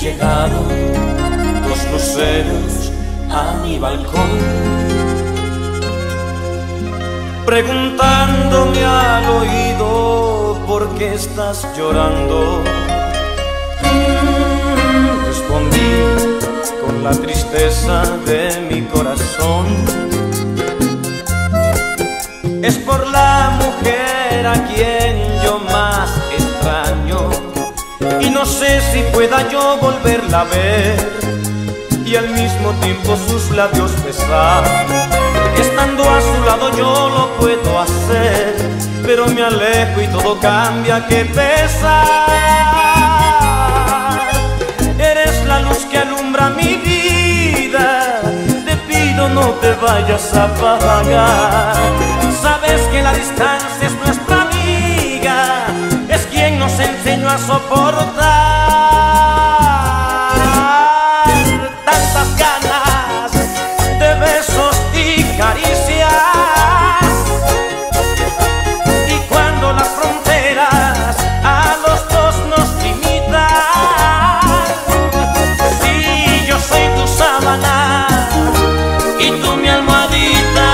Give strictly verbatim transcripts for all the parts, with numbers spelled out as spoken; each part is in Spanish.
Llegaron dos luceros a mi balcón, preguntándome al oído por qué estás llorando. Respondí con la tristeza de mi corazón: es por la mujer a quien yo más extraño, y no sé si pueda yo volverla a ver y al mismo tiempo sus labios besar. Estando a su lado yo lo puedo hacer, pero me alejo y todo cambia, qué pesar. Eres la luz que alumbra mi vida, te pido no te vayas a apagar. Sabes que la distancia es nuestra amiga, es quien nos enseñó a soportar tantas ganas de besos y caricias. Y cuando las fronteras a los dos nos limitan, si yo soy tu sábana y tú mi almohadita,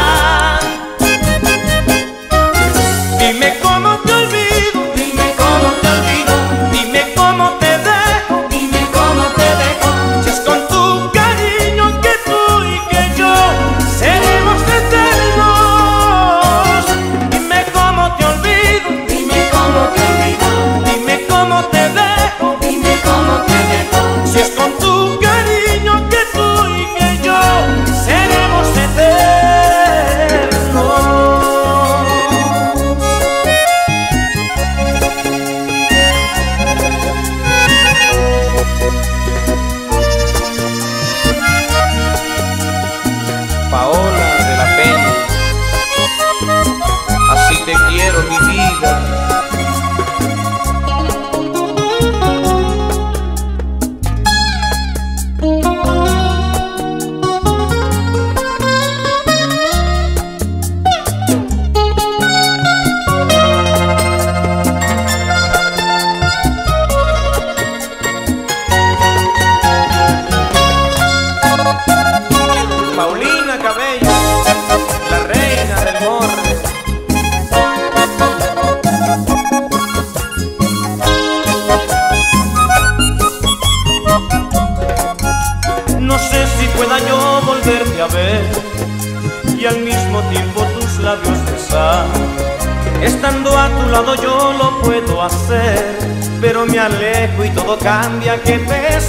dime cómo te olvido, dime cómo te olvido, dime cómo te dejo, dime cómo te dejo. Si es con tu cariño que tú y que yo seremos eternos. Dime cómo te olvido, dime cómo te olvido, dime cómo te dejo, dime cómo te dejo. Si es con tu cariño que tú y que yo seremos eternos. Paola de la Peña, así te quiero mi vida. Paulina Cabello, la reina del morro. No sé si pueda yo volverte a ver y al mismo tiempo tus labios besar. Estando a tu lado yo lo puedo hacer, pero me alejo y todo cambia, qué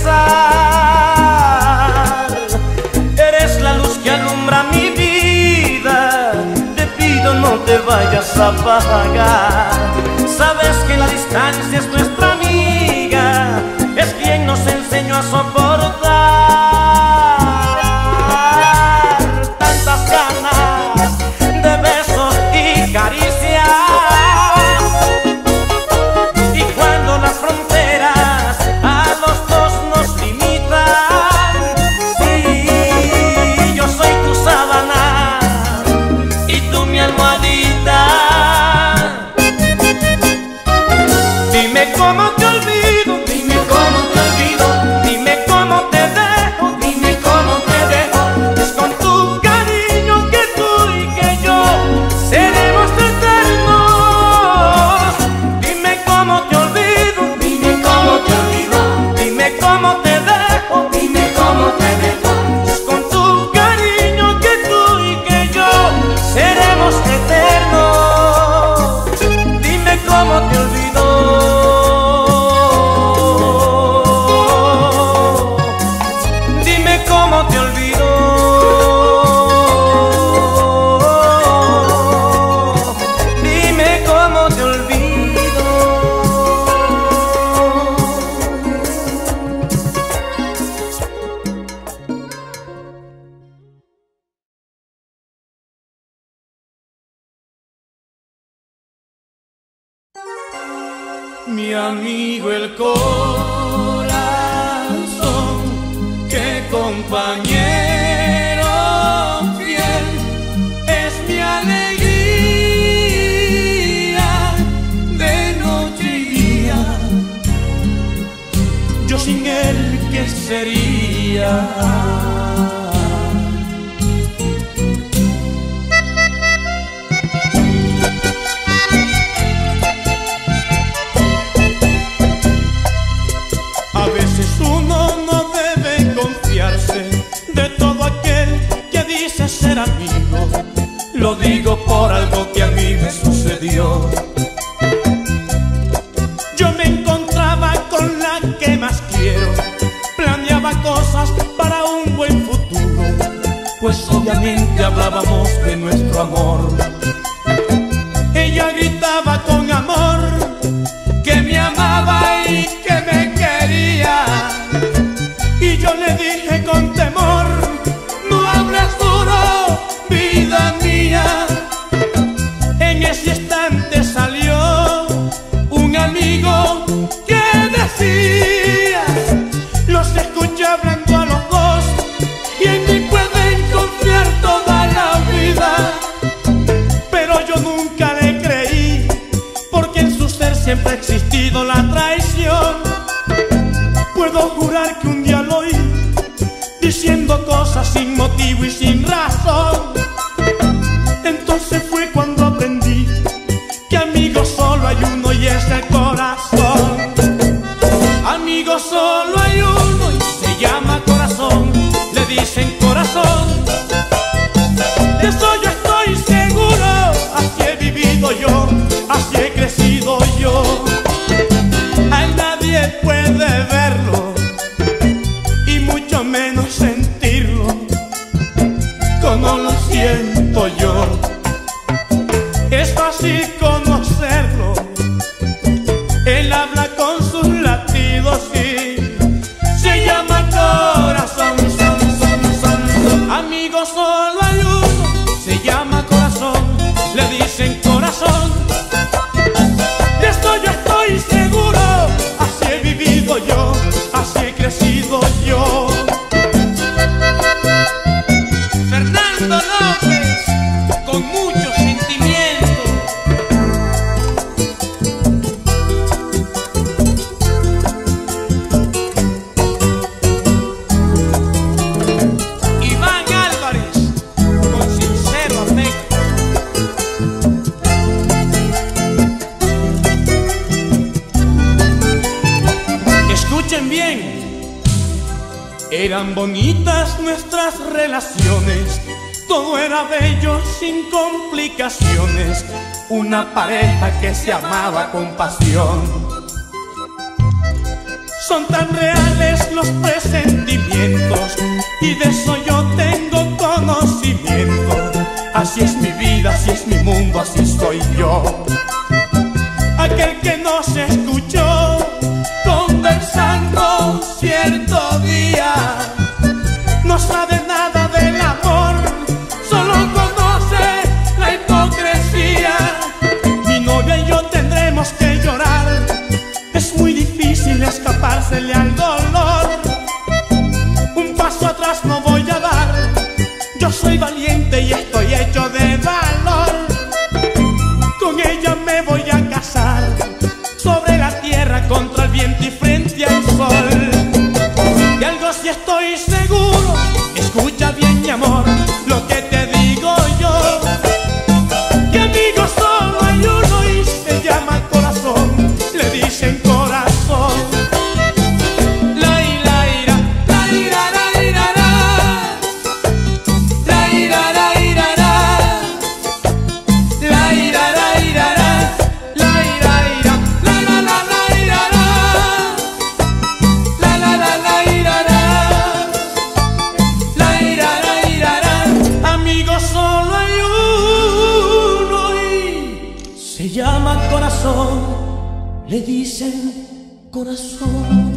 pesar. Eres la luz que alumbra mi vida, te pido no te vayas a apagar. Sabes que la distancia es nuestra amiga, es quien nos enseñó a soportar tantas ganas de besos y caricias. Y cuando las fronteras a los dos nos limitan, si yo soy tu sábana y tú mi almohadita, dime cómo te olvido, dime cómo te olvido, dime cómo te dejo, dime cómo te dejo. Es con tu cariño que tú y que yo seremos eternos. Dime cómo te olvido, dime cómo te olvido, dime cómo te dejo, dime cómo te dejo. Es con tu cariño que tú y que yo seremos eternos. Dime cómo te olvido, dime cómo te olvido, dime cómo te olvido. Mi amigo el corazón, qué compañero fiel, es mi alegría de noche y día. Yo sin él sería. A veces uno no debe confiarse de todo aquel que dice ser amigo. Lo digo por algo que a mí me sucedió. Yo me encontraba con la que más quiero, planeaba cosas para un buen futuro, pues obviamente hablábamos de nuestro amor. Ella gritaba con amor que me amaba y que me quería, y yo le dije con temor: no hables duro, vida mía. En ese instante salió un amigo que decía: los escuché hablando a los dos y en mí pueden confiar toda la vida. Pero yo nunca le creí, porque en su ser siempre ha existido la traición. Puedo jurar que un día lo oí diciendo cosas sin motivo y sin razón. Entonces fue cuando aprendí que amigo solo hay uno y es el corazón. Amigo solo hay uno y se llama corazón. Le dicen corazón. De eso yo estoy seguro. Así he vivido yo, así he crecido yo. A él nadie puede verlo y mucho menos sentirlo como lo siento yo. Es fácil conocerlo, él habla con sus latidos y se llama corazón, son, son, son, son. Amigo solo hay uno, se llama corazón, le dicen corazón. De esto yo estoy seguro, así he vivido yo, así he crecido yo. Fernando López, con mucho sentimiento. Iván Álvarez, con sincero afecto. Escuchen bien. Eran bonitas nuestras relaciones, todo era bello sin complicaciones, una pareja que se amaba con pasión. Son tan reales los presentimientos y de eso yo tengo conocimiento. Así es mi vida, así es mi mundo, así soy yo. Aquel que nos escuchó conversando cierto día no sabe nada del amor, solo conoce la hipocresía. Mi novia y yo tendremos que llorar, es muy difícil escapársele al dolor. Un paso atrás no voy a dar, yo soy valiente y estoy hecho de valor. Con ella me voy a casar, sobre la tierra, contra el viento y frente al sol. De algo sí estoy seguro, escucha bien mi amor, lo que te digo yo, que amigo solo hay uno y se llama corazón, le dicen corazón. La ira, ira, la ira, la ira, la ira, la ira, la ira, la ira, la ira, ira, la la la la ira, la la la la ira, la ira, la ira. Amigo solo hay uno y se llama corazón, le dicen corazón.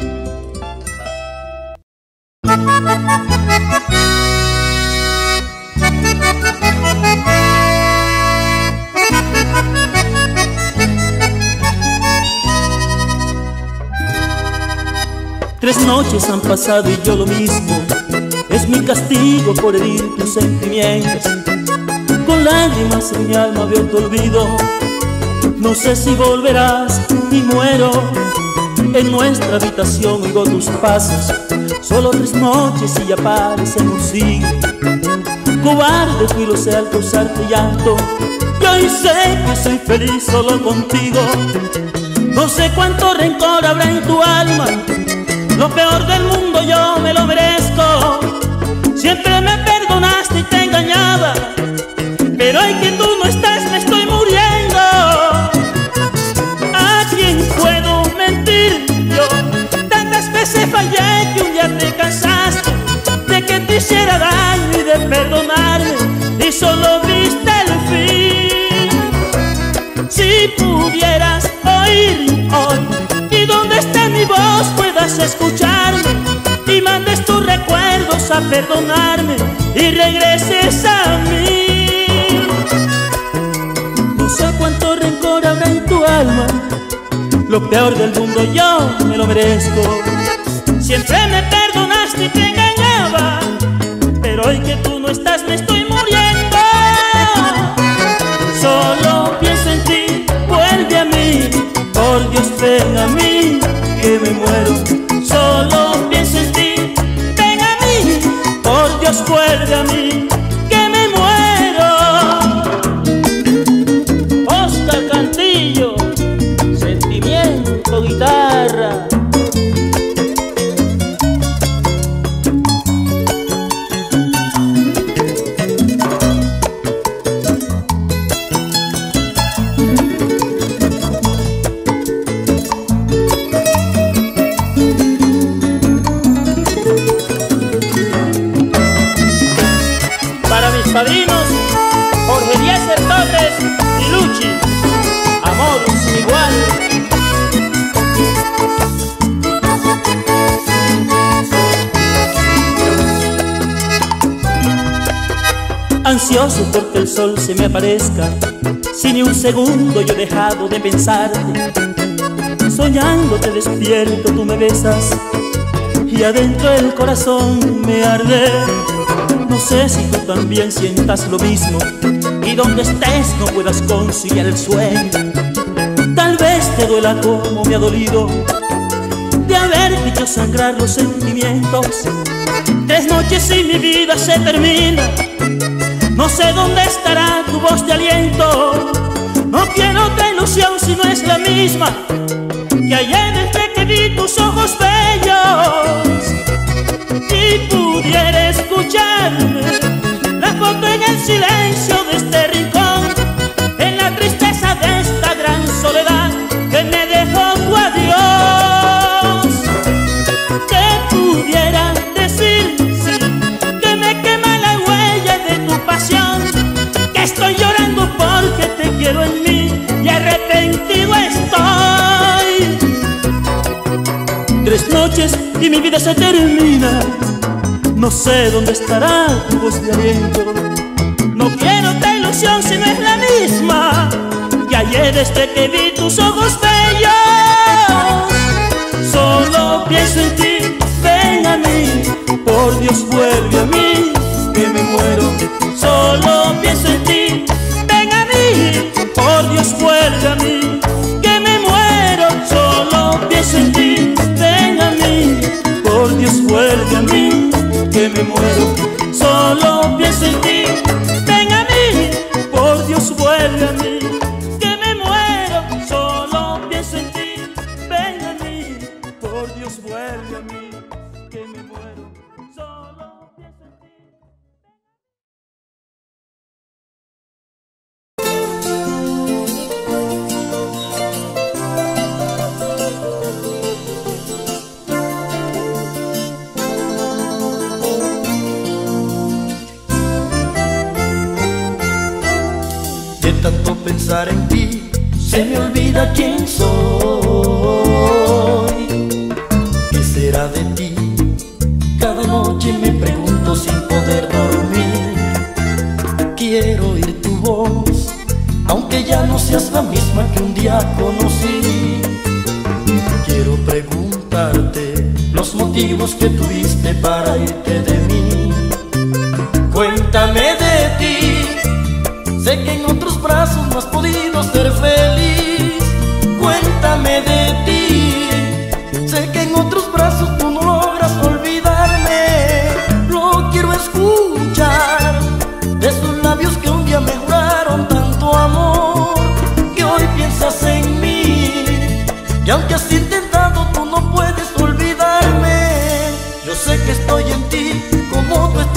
Tres noches han pasado y yo lo mismo, es mi castigo por herir tus sentimientos. Con lágrimas en mi alma veo tu olvido, no sé si volverás y muero. En nuestra habitación oigo tus pasos, Solo tres noches y ya parece un siglo. Cobarde fui, lo sé, al causarte llanto, y hoy sé que soy feliz solo contigo. No sé cuánto rencor habrá en tu alma, lo peor del mundo yo me lo merezco. Siempre me perdonaste y te engañaba, pero hoy que tú no estás me estoy muriendo. ¿A quién puedo mentir yo? Tantas veces fallé que un día te cansaste de que te hiciera daño y de perdonarme, y solo viste el fin. Si pudieras oír hoy y donde esté mi voz puedas escucharme, y mandes tus recuerdos a perdonarme y regreses a mí. No sé cuánto rencor habrá en tu alma, lo peor del mundo yo me lo merezco. Siempre me perdonaste y te engañaba, pero hoy que tú no estás me estoy muriendo. Solo pienso en ti, vuelve a mí, por Dios ven a mí, que me muero. Solo pienso en ti, ven a mí, por Dios vuelve a mí, que me muero. Oscar Cantillo, Sentimiento, guitarra. Padrinos, Jorge Eliezer Torres y Luchi, amor sin igual. Ansioso porque el sol se me aparezca, si ni un segundo yo he dejado de pensarte. Soñando te despierto, tú me besas, y adentro el corazón me arde. No sé si tú también sientas lo mismo, y donde estés no puedas conciliar el sueño. Tal vez te duela como me ha dolido de haberte hecho sangrar los sentimientos. Tres noches y mi vida se termina, no sé dónde estará tu voz de aliento. No quiero otra ilusión si no es la misma que ayer desde que vi tus ojos bellos. Si pudiera escucharme, la foto en el silencio de este rincón, en la tristeza de esta gran soledad que me dejó tu adiós. Te pudiera decir, sí, que me quema la huella de tu pasión, que estoy llorando porque te quiero en mí y arrepentido estoy. Tres noches y mi vida se termina, no sé dónde estará tu voz de aliento. No quiero otra ilusión si no es la misma que ayer desde que vi tus ojos bellos. Solo pienso en ti, ven a mí, por Dios vuelve a mí, que me muero. Solo pienso en ti, ven a mí, por Dios vuelve a mí, que me muero. Solo pienso en ti, ven a mí, por Dios vuelve a mí, que me muero. Solo pienso en ti, ven a mí, por Dios vuelve a mí, que me muero. Solo pienso en ti, ven a mí, por Dios vuelve a mí, que me muero. Solo pienso en ti. De tanto pensar en ti, se me olvida quién soy. ¿Qué será de ti? Cada noche me pregunto sin poder dormir. Quiero oír tu voz, aunque ya no seas la misma que un día conocí. Quiero preguntarte los motivos que tuviste para irte de mí. Cuéntame de ti, sé que en otros brazos no has podido ser feliz. Cuéntame de ti, sé que en otros brazos tú no logras olvidar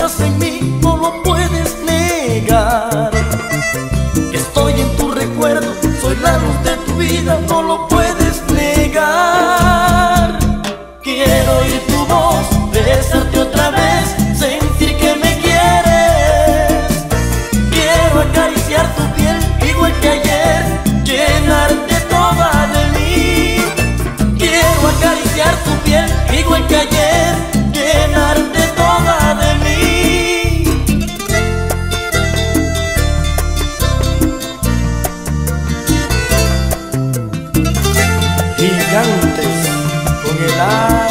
estás en mí, no lo puedes negar. Que estoy en tu recuerdo, soy la luz de tu vida, no lo puedes negar. Quiero oír tu voz, besarte otra vez, sentir que me quieres. Quiero acariciar tu piel, igual que ayer, llenarte toda de mí. Quiero acariciar tu piel, igual que ayer, llenarte toda de mí. Gigantes con el alma.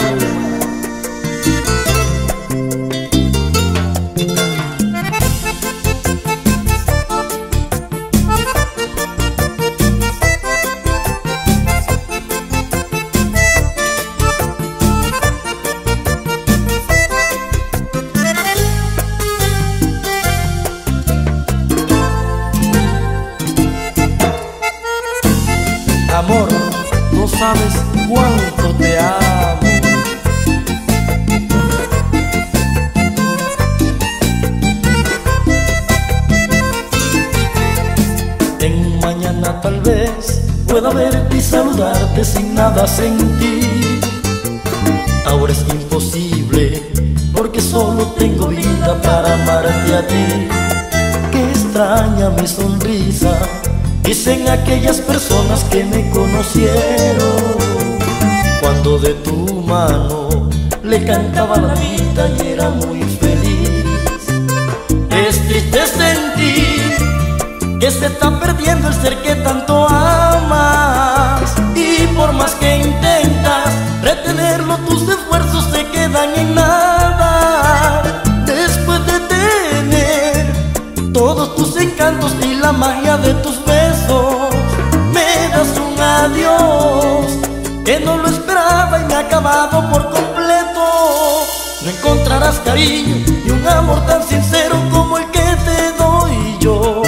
Amor, no sabes cuánto te amo. En un mañana tal vez pueda verte y saludarte sin nada sentir. Ahora es imposible porque solo tengo vida para amarte a ti. Qué extraña mi sonrisa, dicen aquellas personas que me conocieron, cuando de tu mano le cantaba la vida y era muy feliz. Es triste sentir que se está perdiendo el ser que tanto amas, y por más que intentas retenerlo, tus esfuerzos se quedan en nada. Después de tener todos tus encantos y la magia de tus besos, me das un adiós que no lo esperaba y me ha acabado por completo. No encontrarás cariño y un amor tan sincero como el que te doy yo.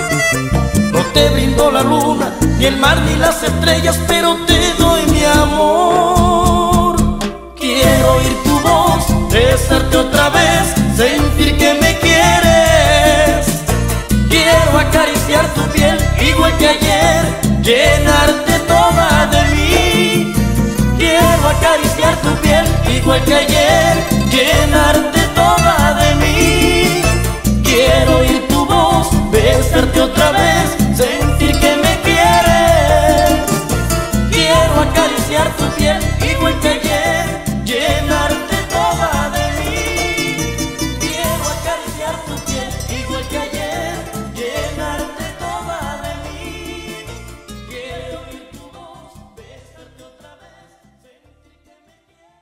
No te brindo la luna, ni el mar, ni las estrellas, pero te doy mi amor. Quiero oír tu voz, besarte otra vez, sentir que me quieres. Quiero acariciar tu piel, igual que ayer, llenarte toda de mí. Quiero acariciar tu piel, igual que ayer, llenarte toda de mí. Quiero oír tu voz, besarte otra vez, sentir que me quieres. Quiero acariciar tu piel, igual que ayer, llenarte toda de mí. Quiero acariciar tu piel, igual que ayer, llenarte toda de mí. Quiero oír tu voz, besarte otra vez, sentir que me quieres.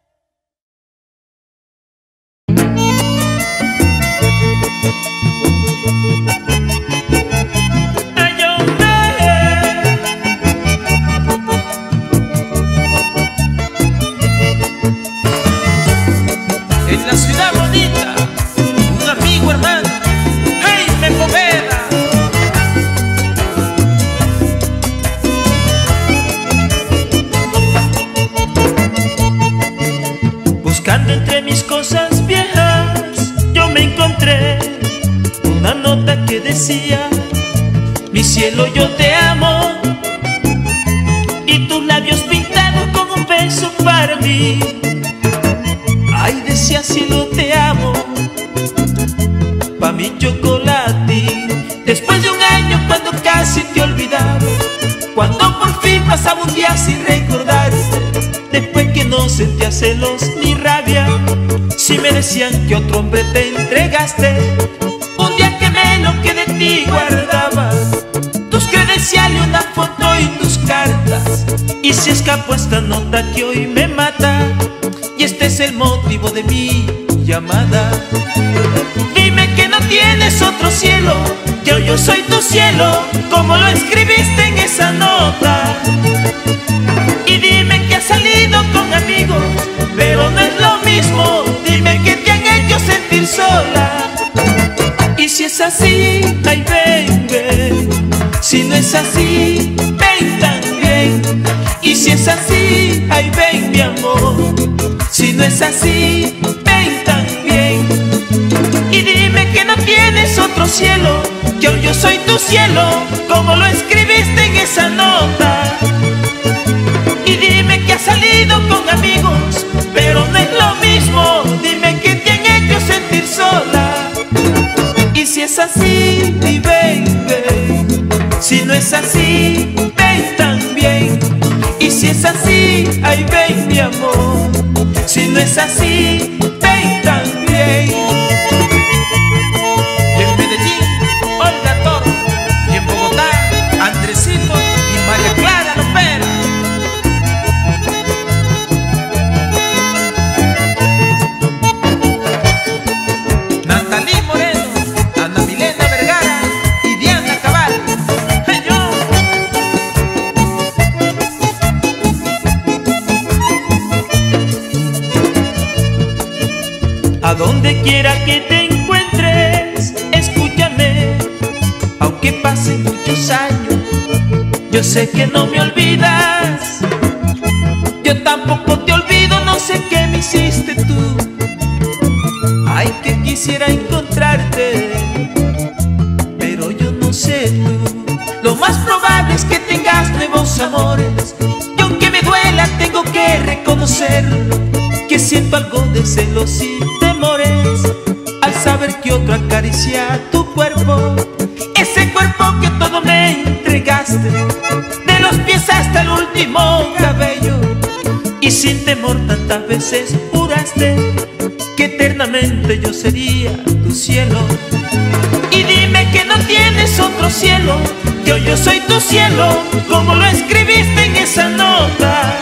En la ciudad bonita, un amigo hermano, Jaime Poveda. Buscando entre mis cosas viejas, yo me encontré una nota que decía: mi cielo, yo te amo, y tus labios pintados con un beso para mí. Ay, decía cielo, te amo, pa' mi chocolate. Después de un año, cuando casi te olvidaba, cuando por fin pasaba un día sin recordarte, después que no sentía celos ni rabia, si me decían que otro hombre te entregaste, un día quemé lo que de ti guardaba, tus credenciales, una foto y tus cartas, y se escapó esta nota que hoy me mata, y este es el motivo de mi llamada. Dime que no tienes otro cielo, que yo soy tu cielo, como lo escribiste en esa nota. Y dime que has salido con amigos, pero no es lo mismo. Dime que te han hecho sentir sola. Y si es así, ay ven, ven. Si no es así, ven también. Y si es así, ay ven mi amor. Si no es así, ven también. yo soy tu cielo, como lo escribiste en esa nota. Y dime que has salido con amigos, pero no es lo mismo. Dime que te han hecho sentir sola. Y si es así, mi baby, si no es así, ven también. Y si es así, ay ven mi amor. Si no es así, ven también. Y en Medellín, Olga Toro. Y en Bogotá, Andresito y María Clara Lopera. Natalí Moreno, Ana Milena Vergara y Diana Cabal. ¡Señor! A donde quiera que te encuentres, escúchame. Aunque pasen muchos años, yo sé que no me olvidas. Yo tampoco te olvido, no sé qué me hiciste tú. Ay, que quisiera encontrarte, pero yo no sé tú. Lo más probable es que tengas nuevos amores, y aunque me duela tengo que reconocerlo, que siento algo de celos y temores al saber que otro acaricia tu cuerpo. Ese cuerpo que todo me entregaste, de los pies hasta el último cabello. Y sin temor tantas veces juraste que eternamente yo sería tu cielo. Y dime que no tienes otro cielo, que hoy yo soy tu cielo, como lo escribiste en esa nota.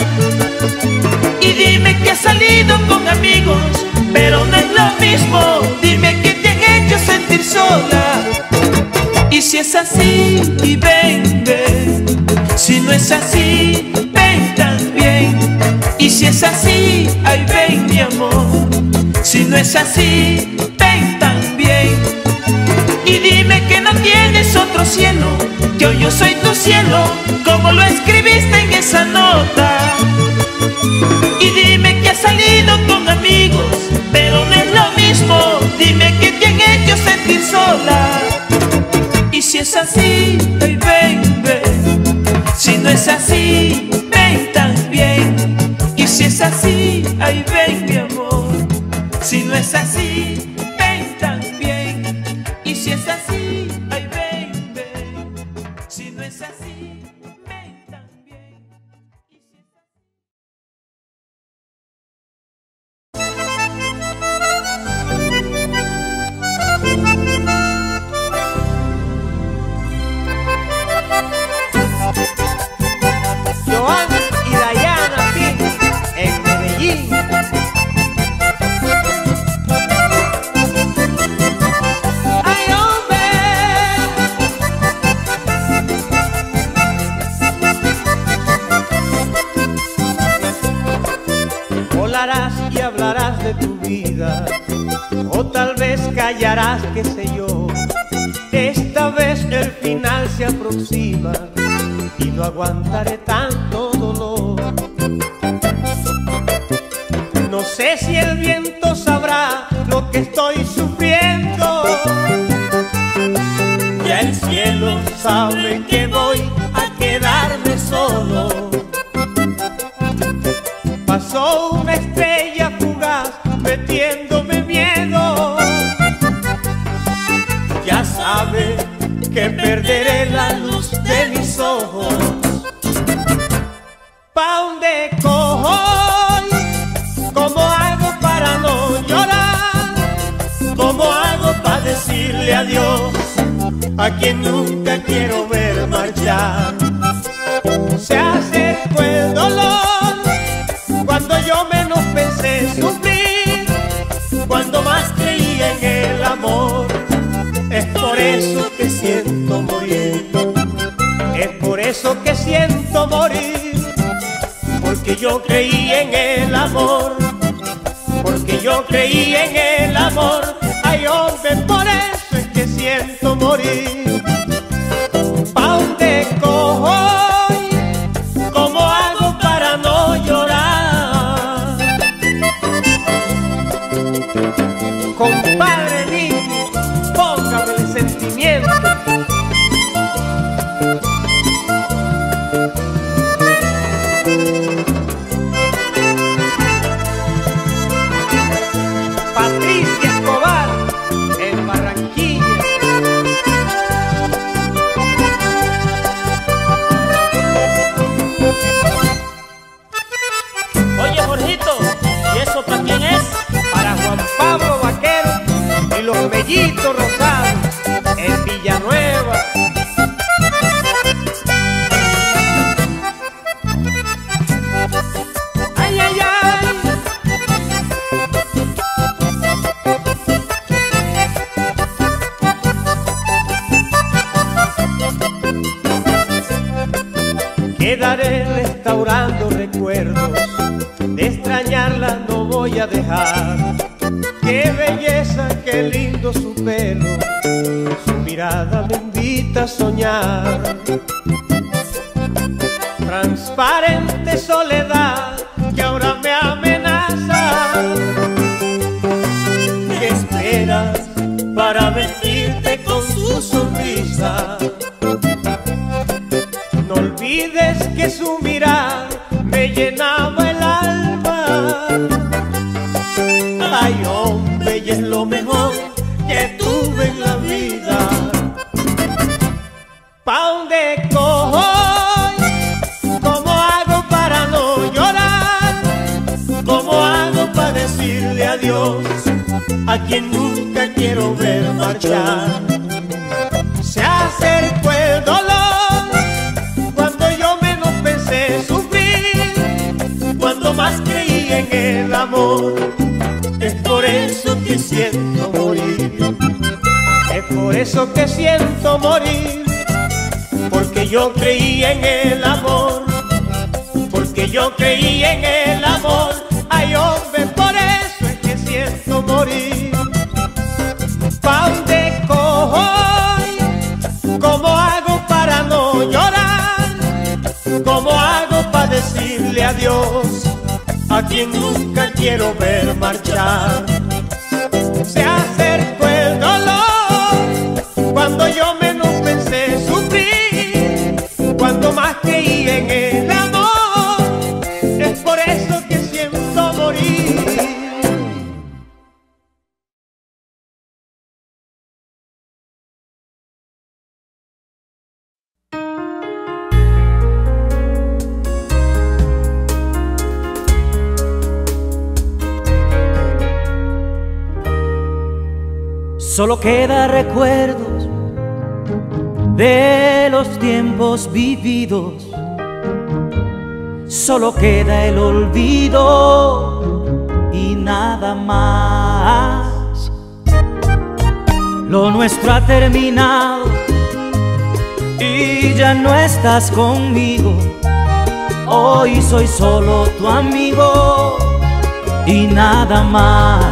Y dime que has salido con amigos, pero no es lo mismo. Dime que te han hecho sentir sola. Y si es así, y ven, ven. Si no es así, ven también. Y si es así, ay ven mi amor. Si no es así, ven también. Y dime que no tienes otro cielo, que hoy yo soy tu cielo, como lo escribiste en esa nota. Y dime que has salido con amigos, pero no es lo mismo. Dime que te han hecho sentir sola. Y si es así, ay ven, ven. Si no es así, ven también. Y si es así, ay ven mi amor. Si no es así, ven también. Y si es así, ay ven, ven. Si no es así, ven también. Y si es así... Joan y Dayana aquí en Medellín. Ay, hombre, volarás y hablarás de tu vida, o tal vez callarás, qué sé yo. Esta vez el final se aproxima y no aguantaré tanto dolor. No sé si el viento sabrá lo que estoy sufriendo. Ya el cielo sabe que voy a quedarme solo. Pasó una estrella fugaz metiéndome miedo. Ya sabe que perderé la luz de mis ojos. ¿Pa' dónde cojo? ¿Cómo hago para no llorar? ¿Cómo hago para decirle adiós a quien nunca quiero ver marchar? Se acercó el dolor cuando yo menos pensé sufrir, cuando más creía en el amor. Es por eso que siento morir, es por eso que siento morir, porque yo creí en el amor, porque yo creí en el amor. Ay, hombre, por eso es que siento morir. ¿Pa' dónde cojo? ¿Cómo hago para no llorar? Compadre mío, póngame el sentimiento. Pollito Rosado en Villanueva. Ay, ay, ay. Quedaré restaurando recuerdos, de extrañarla no voy a dejar. Qué belleza, qué lindo su pelo, su mirada me invita a soñar. Transparente soledad que ahora me amenaza. ¿Qué esperas para vestirte con su sonrisa? No olvides que su mirada me llenaba el alma. Ay, hombre, y es lo mejor que tuve en la vida. ¿Pa' dónde cojo? ¿Cómo hago para no llorar? ¿Cómo hago para decirle adiós a quien nunca quiero ver marchar? Se acercó el dolor cuando yo menos pensé sufrir, cuando más creí en el amor. Es por eso que siento morir, es por eso que siento morir, porque yo creí en el amor, porque yo creí en el amor. Ay, hombre, por eso es que siento morir. ¿Pa' dónde cojo? ¿Cómo hago para no llorar? ¿Cómo hago para decirle adiós a quien nunca quiero ver marchar? Se acercó el dolor cuando yo menos pensé sufrir, cuando más creí en el amor. Es por eso que siento morir. Solo queda recuerdos de los tiempos vividos, solo queda el olvido y nada más. Lo nuestro ha terminado y ya no estás conmigo. Hoy soy solo tu amigo y nada más.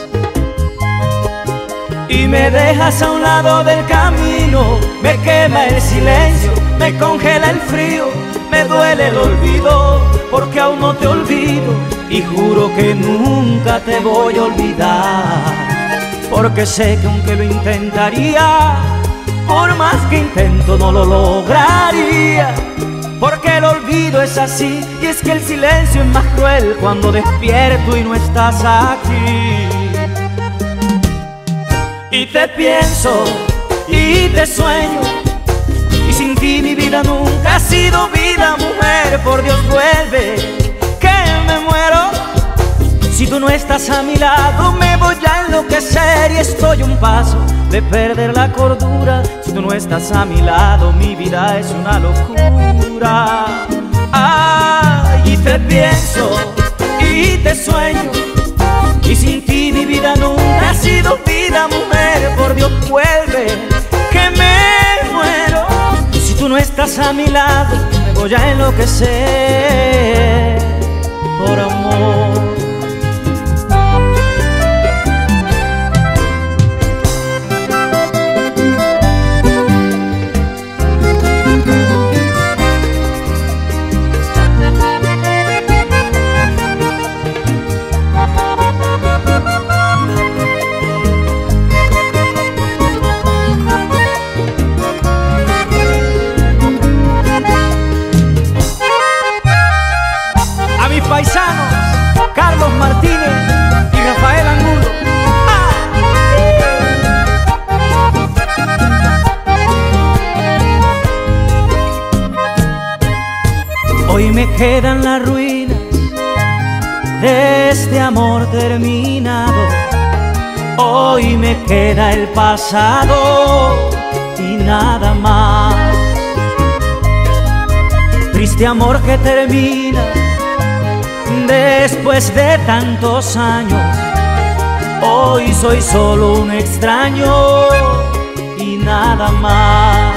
Y me dejas a un lado del camino, me quema el silencio, me congela el frío, me duele el olvido, porque aún no te olvido y juro que nunca te voy a olvidar. Porque sé que aunque lo intentaría, por más que intento no lo lograría. Porque el olvido es así, y es que el silencio es más cruel cuando despierto y no estás aquí. Y te pienso y te sueño, y sin ti mi vida nunca ha sido vida. Mujer, por Dios vuelve, que me muero. Si tú no estás a mi lado me voy a enloquecer y estoy a un paso de perder la cordura. Si tú no estás a mi lado mi vida es una locura. Ay, y te pienso y te sueño, y sin ti mi vida nunca ha sido vida. Mujer, por Dios vuelve, que me muero. Si tú no estás a mi lado me voy a enloquecer por amor. Paisanos, Carlos Martínez y Rafael Angulo. ¡Ah! Hoy me quedan las ruinas de este amor terminado. Hoy me queda el pasado y nada más. Triste amor que termina después de tantos años. Hoy soy solo un extraño y nada más.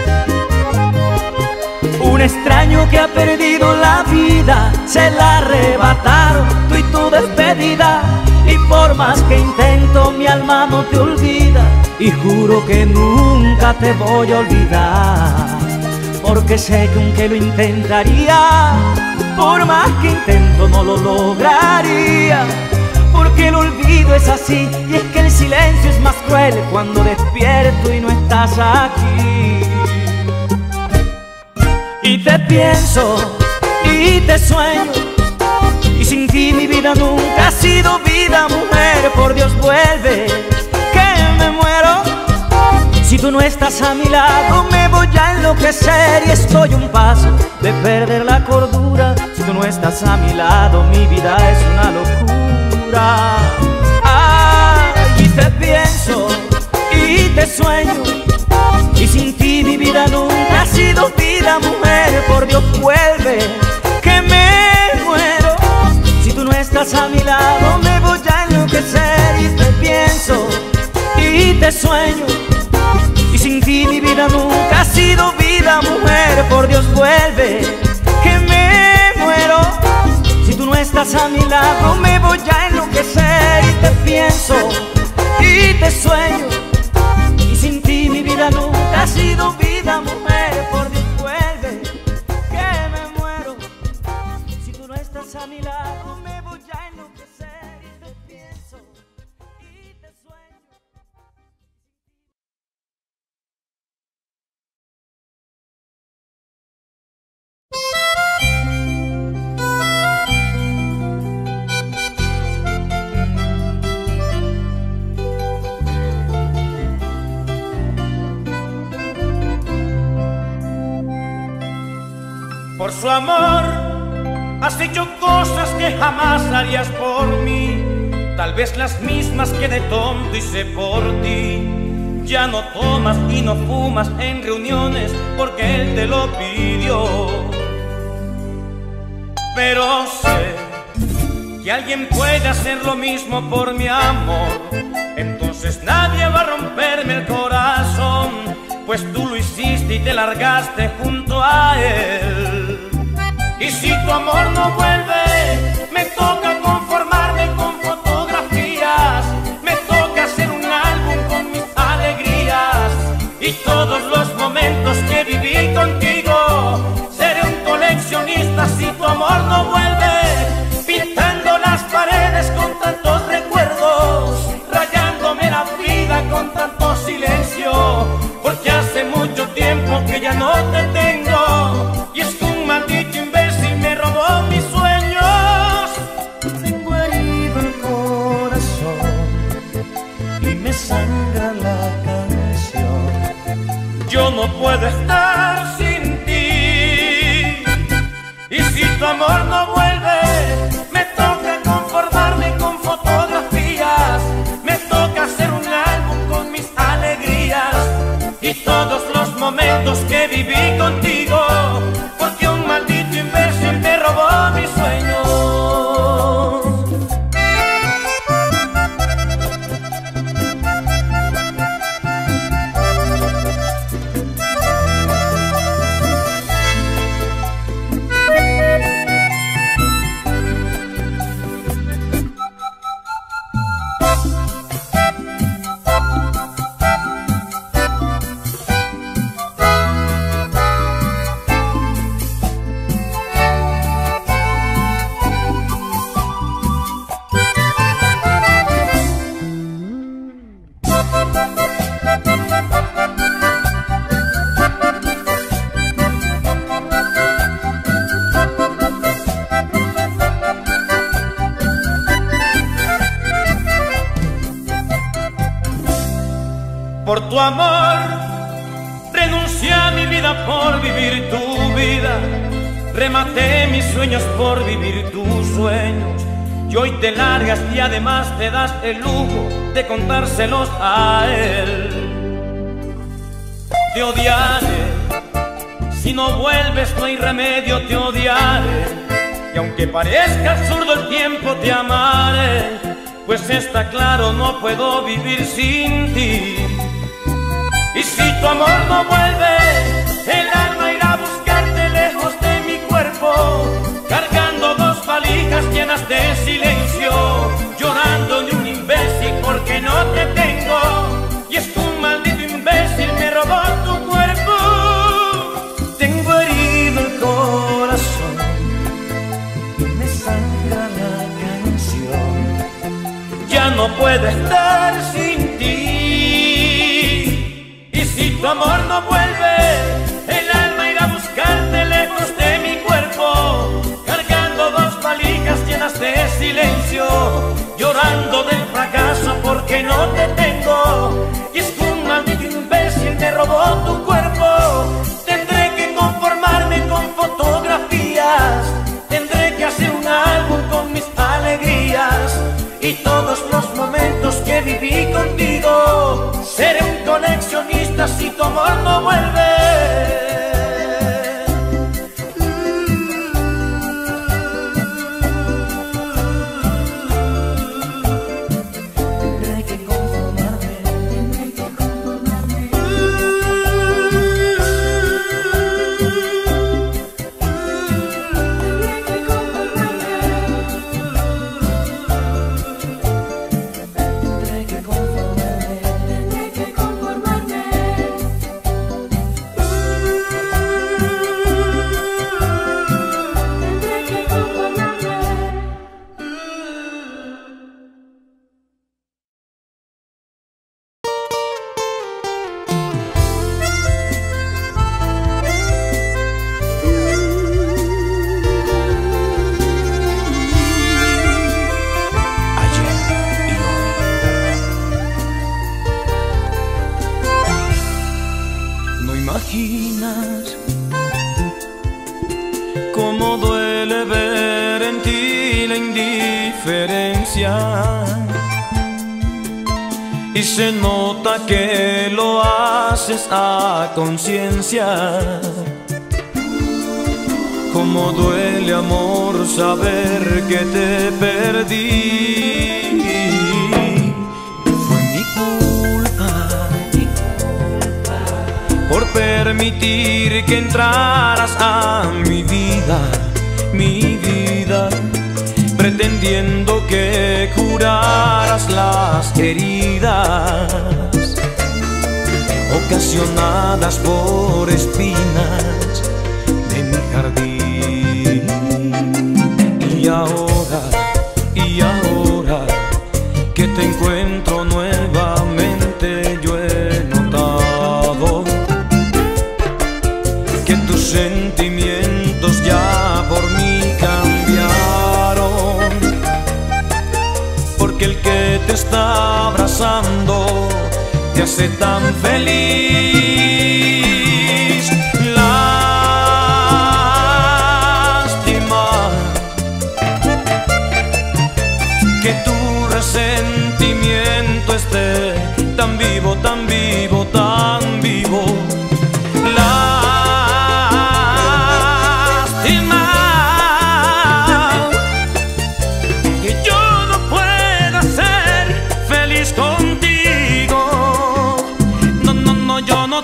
Un extraño que ha perdido la vida, se la arrebataron tú y tu despedida. Y por más que intento mi alma no te olvida, y juro que nunca te voy a olvidar, porque sé que aunque lo intentaría, por más que intento no lo lograría. Porque el olvido es así, y es que el silencio es más cruel cuando despierto y no estás aquí. Y te pienso y te sueño, y sin ti mi vida nunca ha sido vida. Mujer, por Dios vuelve, que me muero. Si tú no estás a mi lado me voy a enloquecer, y estoy a un paso de perder la cordura. Si tú no estás a mi lado mi vida es una locura. Ay, y te pienso y te sueño, y sin ti mi vida nunca ha sido vida. Mujer, por Dios vuelve, que me muero. Si tú no estás a mi lado me voy a enloquecer. Y te pienso y te sueño, y sin ti mi vida nunca ha sido vida. Mujer, por Dios vuelve, que me muero. Si tú no estás a mi lado me voy a enloquecer. Y te pienso y te sueño, y sin ti mi vida nunca ha sido vida. Mujer, por Dios vuelve, que me muero. Si tú no estás a mi lado me voy a enloquecer. Y te pienso y te sueño. Por su amor has hecho cosas que jamás harías por mí, tal vez las mismas que de tonto hice por ti. Ya no tomas y no fumas en reuniones porque él te lo pidió, pero sé que alguien puede hacer lo mismo por mi amor. Entonces nadie va a romperme el corazón, pues tú lo hiciste y te largaste junto a él. Y si tu amor no vuelve, me toca conformarme con fotografías, me toca hacer un álbum con mis alegrías y todos los momentos que viví contigo. Seré un coleccionista si tu amor no vuelve, pintando las paredes con tantos recuerdos, rayándome la vida con tanto silencio, porque hace mucho tiempo que ya no te tengo. Y es que un maldito imbécil me robó mis sueños. Tengo herido el corazón y me sangra la canción. Yo no puedo estar sin ti, y si tu amor no vuelve, me toca conformarme con fotografías, me toca hacer un álbum con mis alegrías y todos los momentos que viví contigo, porque un maldito imbécil me robó mis sueños. Por tu amor renuncié a mi vida por vivir tu vida, rematé mis sueños por vivir tus sueños. y hoy te largas y además te das el lujo de contárselos a él. Te odiaré, si no vuelves no hay remedio, te odiaré, y aunque parezca absurdo el tiempo te amaré, pues está claro no puedo vivir sin ti. Y si tu amor no vuelve, el alma irá a buscarte lejos de mi cuerpo, cargando dos valijas llenas de silencio, llorando de un imbécil porque no te tengo. Y es que un maldito imbécil me robó tu cuerpo. Tengo herido el corazón, me sangra la canción, ya no puedo estar sin ti. Y si tu amor no vuelve, el alma irá a buscarte lejos de mi cuerpo, cargando dos valijas llenas de silencio, llorando del fracaso porque no te tengo. Y es que un maldito imbécil me robó tu cuerpo. Tendré que conformarme con fotografías, tendré que hacer un álbum con mis alegrías y todos los momentos que viví contigo. Seré un coleccionista si tu amor no vuelve. Cómo duele ver en ti la indiferencia, y se nota que lo haces a conciencia. Cómo duele, amor, saber que te perdí. Fue mi culpa, mi culpa, por permitir que entraras a mi vida, mi vida, pretendiendo que curaras las heridas ocasionadas por espinas de mi jardín. Y ahora, y ahora que te encuentro nuevamente, yo he notado que tus sentimientos ya por mí cambiaron, porque el que te está abrazando te hace tan feliz. Lástima que tu resentimiento esté tan vivo, tan vivo, tan vivo. Lástima que yo no pueda ser feliz contigo. No, no, no, yo no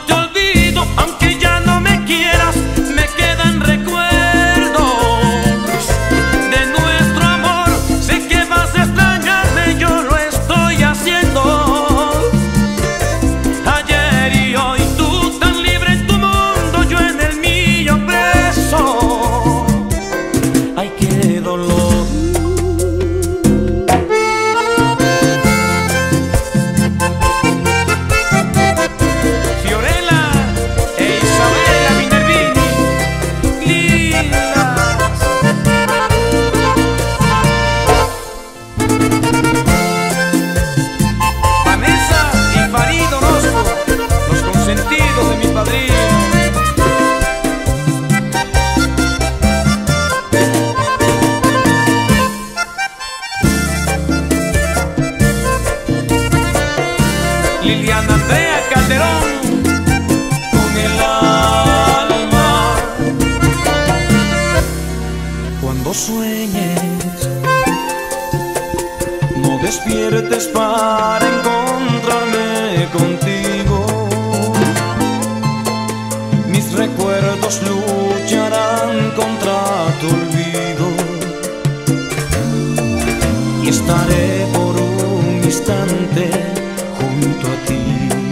Andrea Calderón con el alma. Cuando sueñes, no despiertes para encontrarme contigo. Mis recuerdos lucharán contra tu olvido y estaré por un instante junto a ti.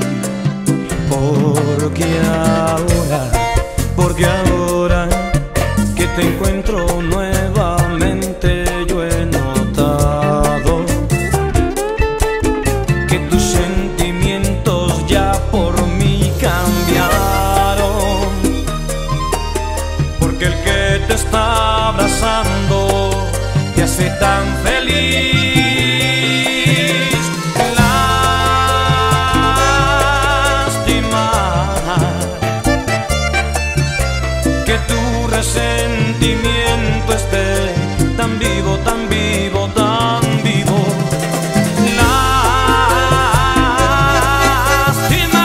Porque ahora, porque ahora que te encuentro nuevamente, yo he notado que tus sentimientos ya por mí cambiaron. Porque el que te está abrazando te hace tan feliz. Sentimiento esté tan vivo, tan vivo, tan vivo. Lástima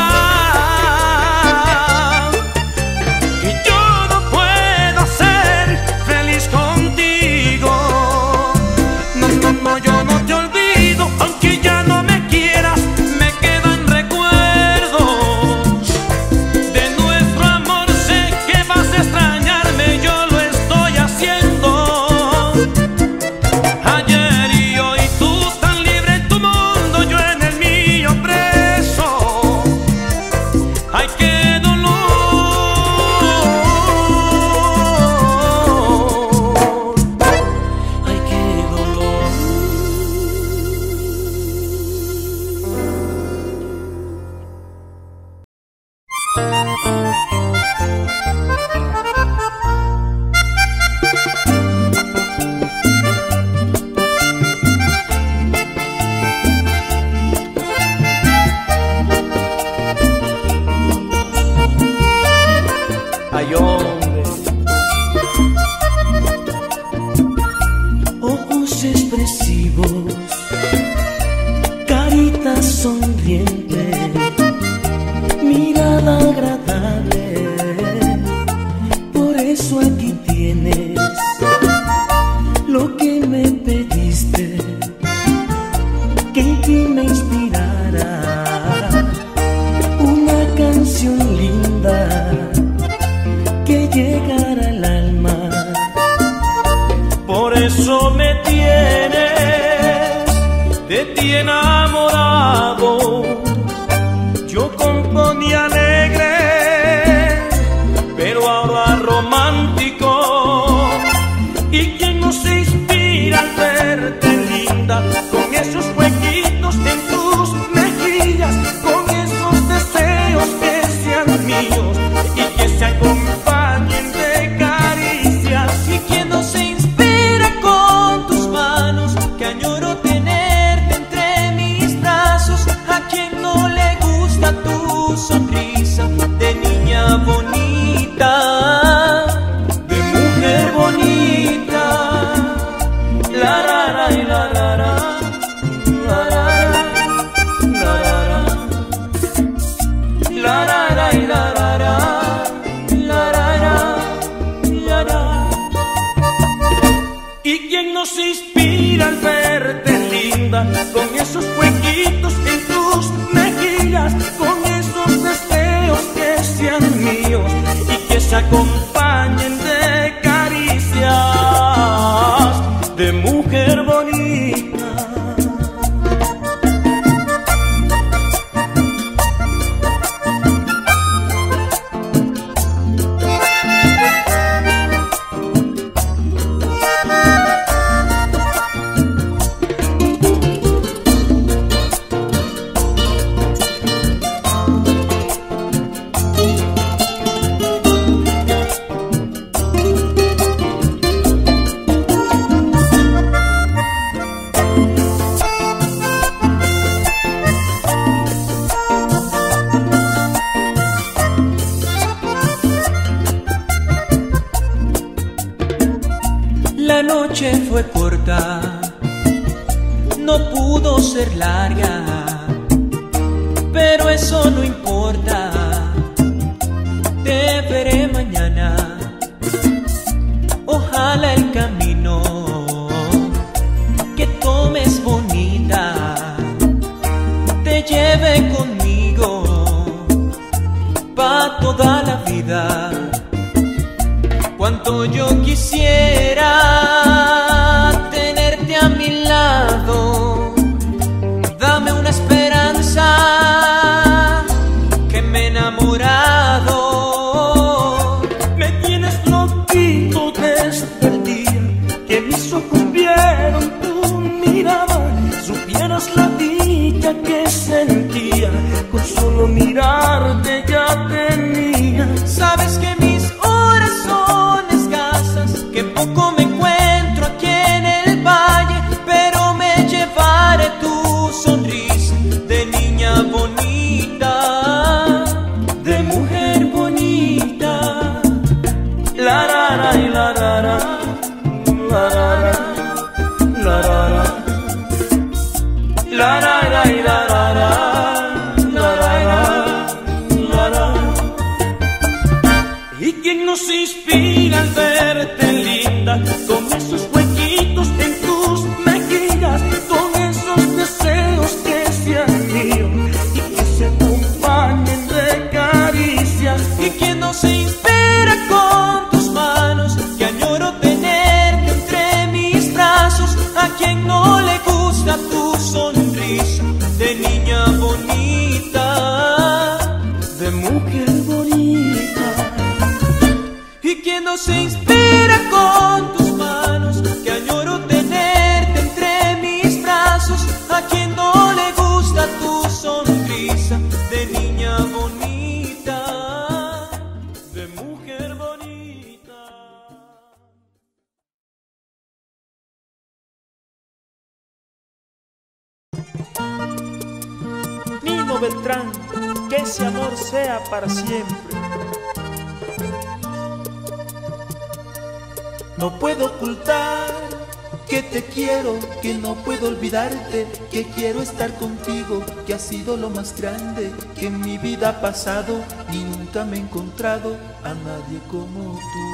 que yo no pueda ser feliz contigo. No, no, no, yo no te olvido, aunque ya no me quieras, me quedan recuerdos de nuestro amor. Sé que vas a extrañarme, yo ayer y hoy tú tan libre en tu mundo, yo en el mío preso. Ay, qué dolor, ay, qué dolor. Ay, hombre. Ojos expresivos, carita sonriente, mirada agradable. Por eso aquí tienes lo que me pediste, que en ti me inspirara una canción linda que llegara al alma. Por eso me tienes de ti enamorado. Yo componía alegre, pero ahora romántico. ¿Y quién no se inspira al verte linda, con esos huequitos en tus mejillas, con esos deseos que sean míos y que se acompañen de caricias? ¿Y quién no se inspira con tus manos, que añoro tenerte entre mis brazos? ¿A quien no le gusta tu sonrisa de niña bonita, de mujer bonita? La la la y la la la, la la la, la la la y la la la, la la la. ¿Y quién no se inspira al verte linda, con esos huequitos en tus mejillas, con esos deseos que sean míos y que se acompañen de caricias de mujer bonita? La noche fue corta, no pudo ser larga, pero pero eso no importa. Te veré mañana. Ojalá el camino que tomes, bonita, te lleve conmigo pa' toda la vida. Cuánto yo quisiera tenerte a mi lado. Dame una esperanza que me he enamorado. Me tienes loquito desde el día que mis ojos vieron tu mirada. Supieras la dicha que sentía con solo mirarte ya tenía. Sabes que mis horas son escasas, que poco me encuentro aquí en el valle, pero me llevaré tu sonrisa de niña bonita, de mujer bonita. La ra ra y la ra ra, la ra ra, la ra ra, la ra ra y la ra ra, la ra ra, la ra. ¿Y quién nos inspira al verte linda, con esos huequitos en tus mejillas, con esos deseos que sean míos y que se acompañen de caricias? y quien no se inspira con tus manos, que añoro tenerte entre mis brazos, a quien no le gusta tu sonrisa de niña bonita, De mujer bonita. y quien no se inspira con tus manos, que añoro tenerte entre mis brazos, a quien no le gusta tu sonrisa de niña bonita, De mujer bonita. Nino Beltrán, que ese amor sea para siempre. No puedo ocultar que te quiero, que no puedo olvidarte, que quiero estar contigo, que ha sido lo más grande que en mi vida ha pasado, y nunca me he encontrado a nadie como tú.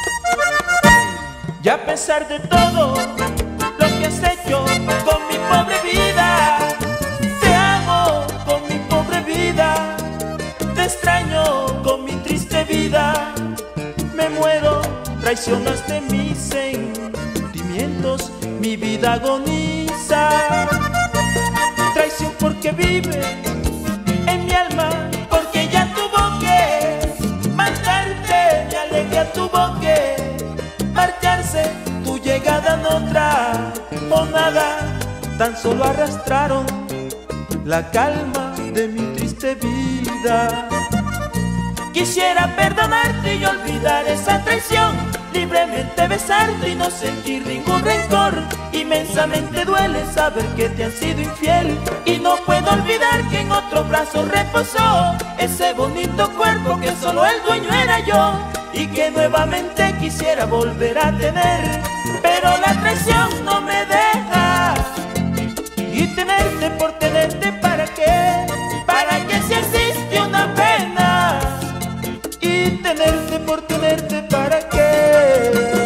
Y a pesar de todo lo que has hecho con mi pobre vida, te amo con mi pobre vida, te extraño con mi triste vida, me muero, traicionaste mis sentimientos, mi vida agoniza. Traición porque vive en mi alma, porque ya tuvo que matarte, me alegra tuvo que marcharse, tu llegada no trajo nada, tan solo arrastraron la calma de mi triste vida. Quisiera perdonarte y olvidar esa traición, libremente besarte y no sentir ningún rencor. Inmensamente duele saber que te han sido infiel, y no puedo olvidar que en otros brazos reposó ese bonito cuerpo que solo el dueño era yo, y que nuevamente quisiera volver a tener, pero la traición no me deja. Y tenerte por tenerte, ¿para qué? ¿Para qué si existe una pena? Y tenerte por tenerte, ¿para qué?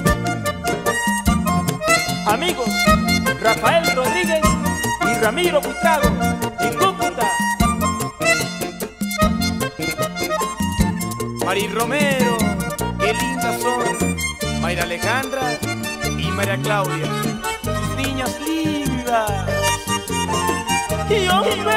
Amigos, Rafael Rodríguez y Ramiro Buitrago, en Cúcuta. Mari Romero, qué lindas son Mayra Alejandra y María Claudia, tus niñas lindas. Y hombre,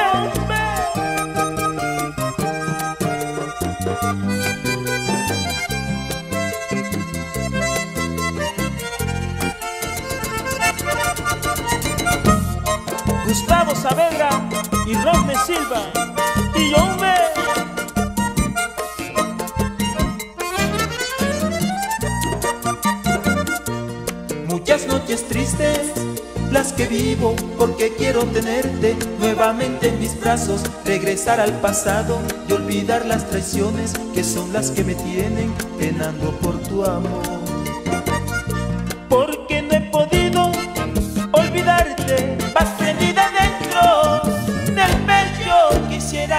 Gustavo Saavedra y Rodney Silva, y hombre. Muchas noches tristes las que vivo, porque quiero tenerte nuevamente en mis brazos, regresar al pasado y olvidar las traiciones que son las que me tienen penando por tu amor. Porque no he podido olvidarte, vas prendida dentro del pecho, quisiera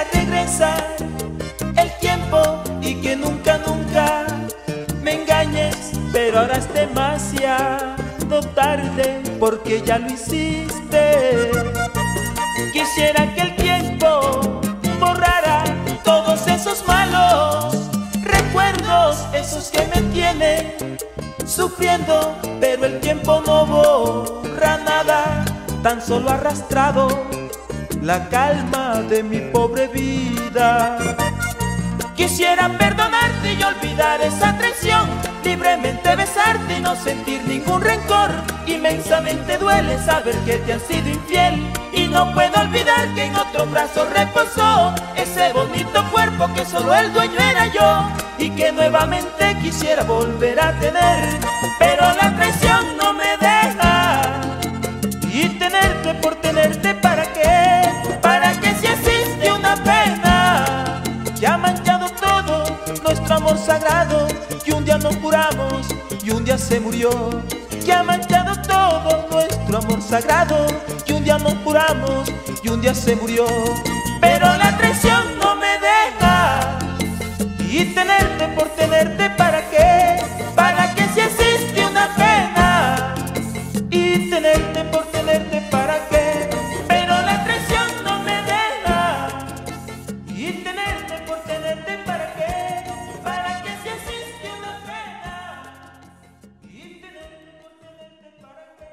pasar el tiempo y que nunca, nunca me engañes, pero ahora es demasiado tarde porque ya lo hiciste. Quisiera que el tiempo borrara todos esos malos recuerdos, esos que me tienen sufriendo, pero el tiempo no borra nada, tan solo arrastrado la calma de mi pobre vida. Quisiera perdonarte y olvidar esa traición, libremente besarte y no sentir ningún rencor. Inmensamente duele saber que te han sido infiel, y no puedo olvidar que en otro brazo reposó ese bonito cuerpo que solo el dueño era yo, y que nuevamente quisiera volver a tener, pero la traición no me deja. Y tenerte por tenerte, ¿para qué? ¿Para qué si existe una pena que ha manchado todo nuestro amor sagrado? Que un día nos juramos y un día se murió, que ha manchado todo nuestro amor sagrado, que un día nos juramos y un día se murió, pero la traición no me deja. Y tenerte por tenerte, ¿para qué? ¿Para qué si existe una pena? Y tenerte por tenerte, ¿para qué? Pero la traición no me deja. Y tenerte por tenerte, ¿para qué? ¿Para qué si existe una pena? Y tenerte por tenerte, ¿para qué?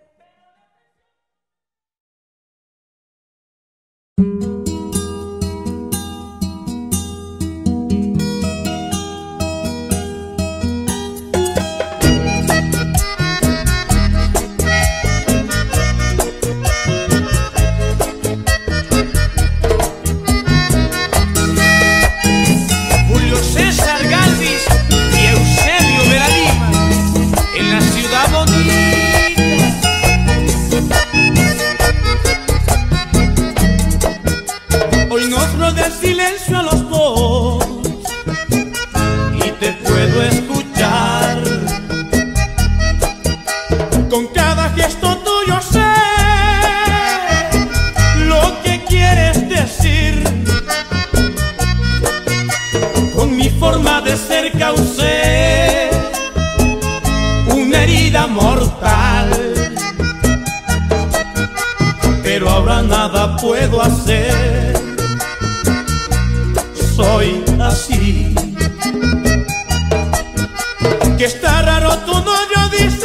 Silencio a los dos y te puedo escuchar. Con cada gesto tuyo sé lo que quieres decir. Con mi forma de ser causé una herida mortal, pero ahora nada puedo hacer. Soy así. Que está raro tu novio, dice,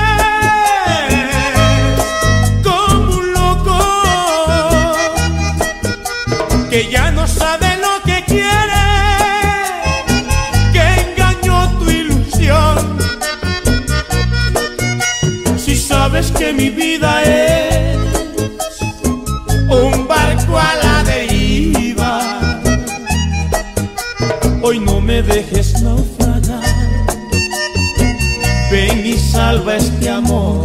como un loco, que ya no sabe lo que quiere, que engañó tu ilusión. Si sabes que mi vida es un barco a la deriva, hoy no me dejes naufragar, ven y salva este amor.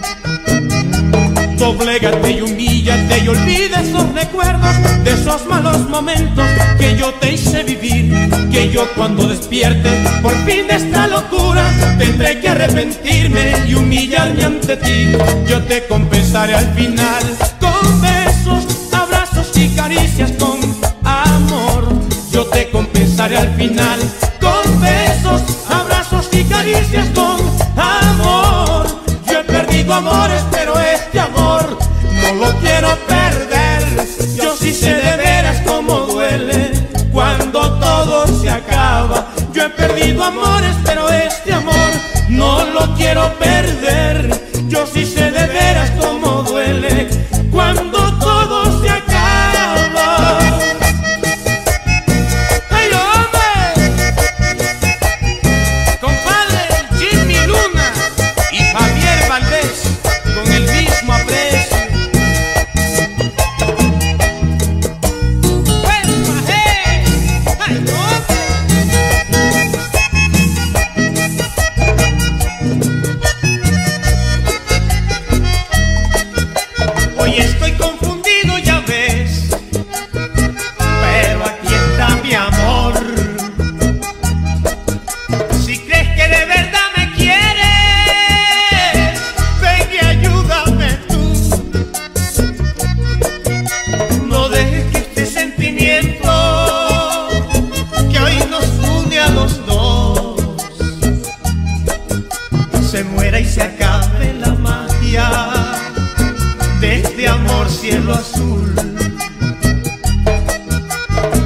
Doblégate y humíllate y olvida esos recuerdos de esos malos momentos que yo te hice vivir. Que yo cuando despierte por fin de esta locura tendré que arrepentirme y humillarme ante ti. Yo te compensaré al final con besos, abrazos y caricias con amor. Yo te compensaré al final con besos, abrazos y caricias con amor. Yo he perdido amores, pero este amor no lo quiero perder. Yo sí sé de veras cómo duele cuando todo se acaba. Yo he perdido amores, pero este amor no lo quiero perder. Yo sí sé de veras cómo duele cuando todo se acaba.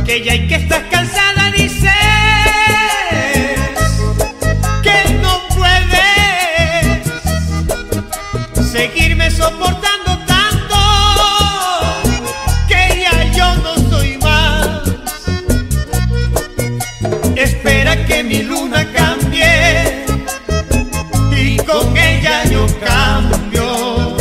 que ya hay que estás cansada, dices que no puedes seguirme soportando tanto, que ya yo no soy más. Espera que mi luna cambie y con ella yo cambio.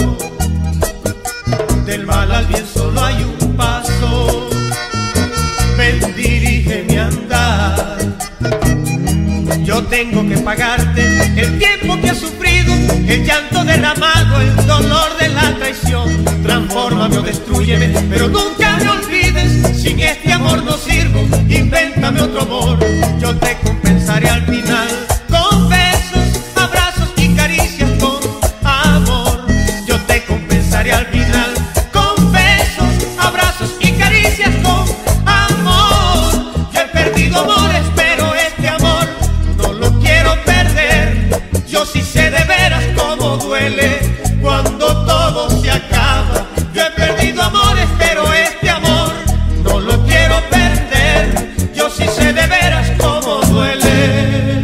Del mal al bien solo hay un paso, ven, dirige mi andar. Yo tengo que pagarte el tiempo que has sufrido, el llanto derramado, el dolor de la traición. Transfórmame o destrúyeme, pero nunca me olvides, sin este amor no sirvo, invéntame otro amor. Yo te compensaré al final con besos, abrazos y caricias con amor. Yo te compensaré al final con besos, abrazos y caricias con amor. Yo he perdido amores, pero este amor no lo quiero perder. Yo sí sé de veras cómo duele cuando todo se acaba. Yo he perdido amores, pero este amor no lo quiero perder. Yo sí sé de veras cómo duele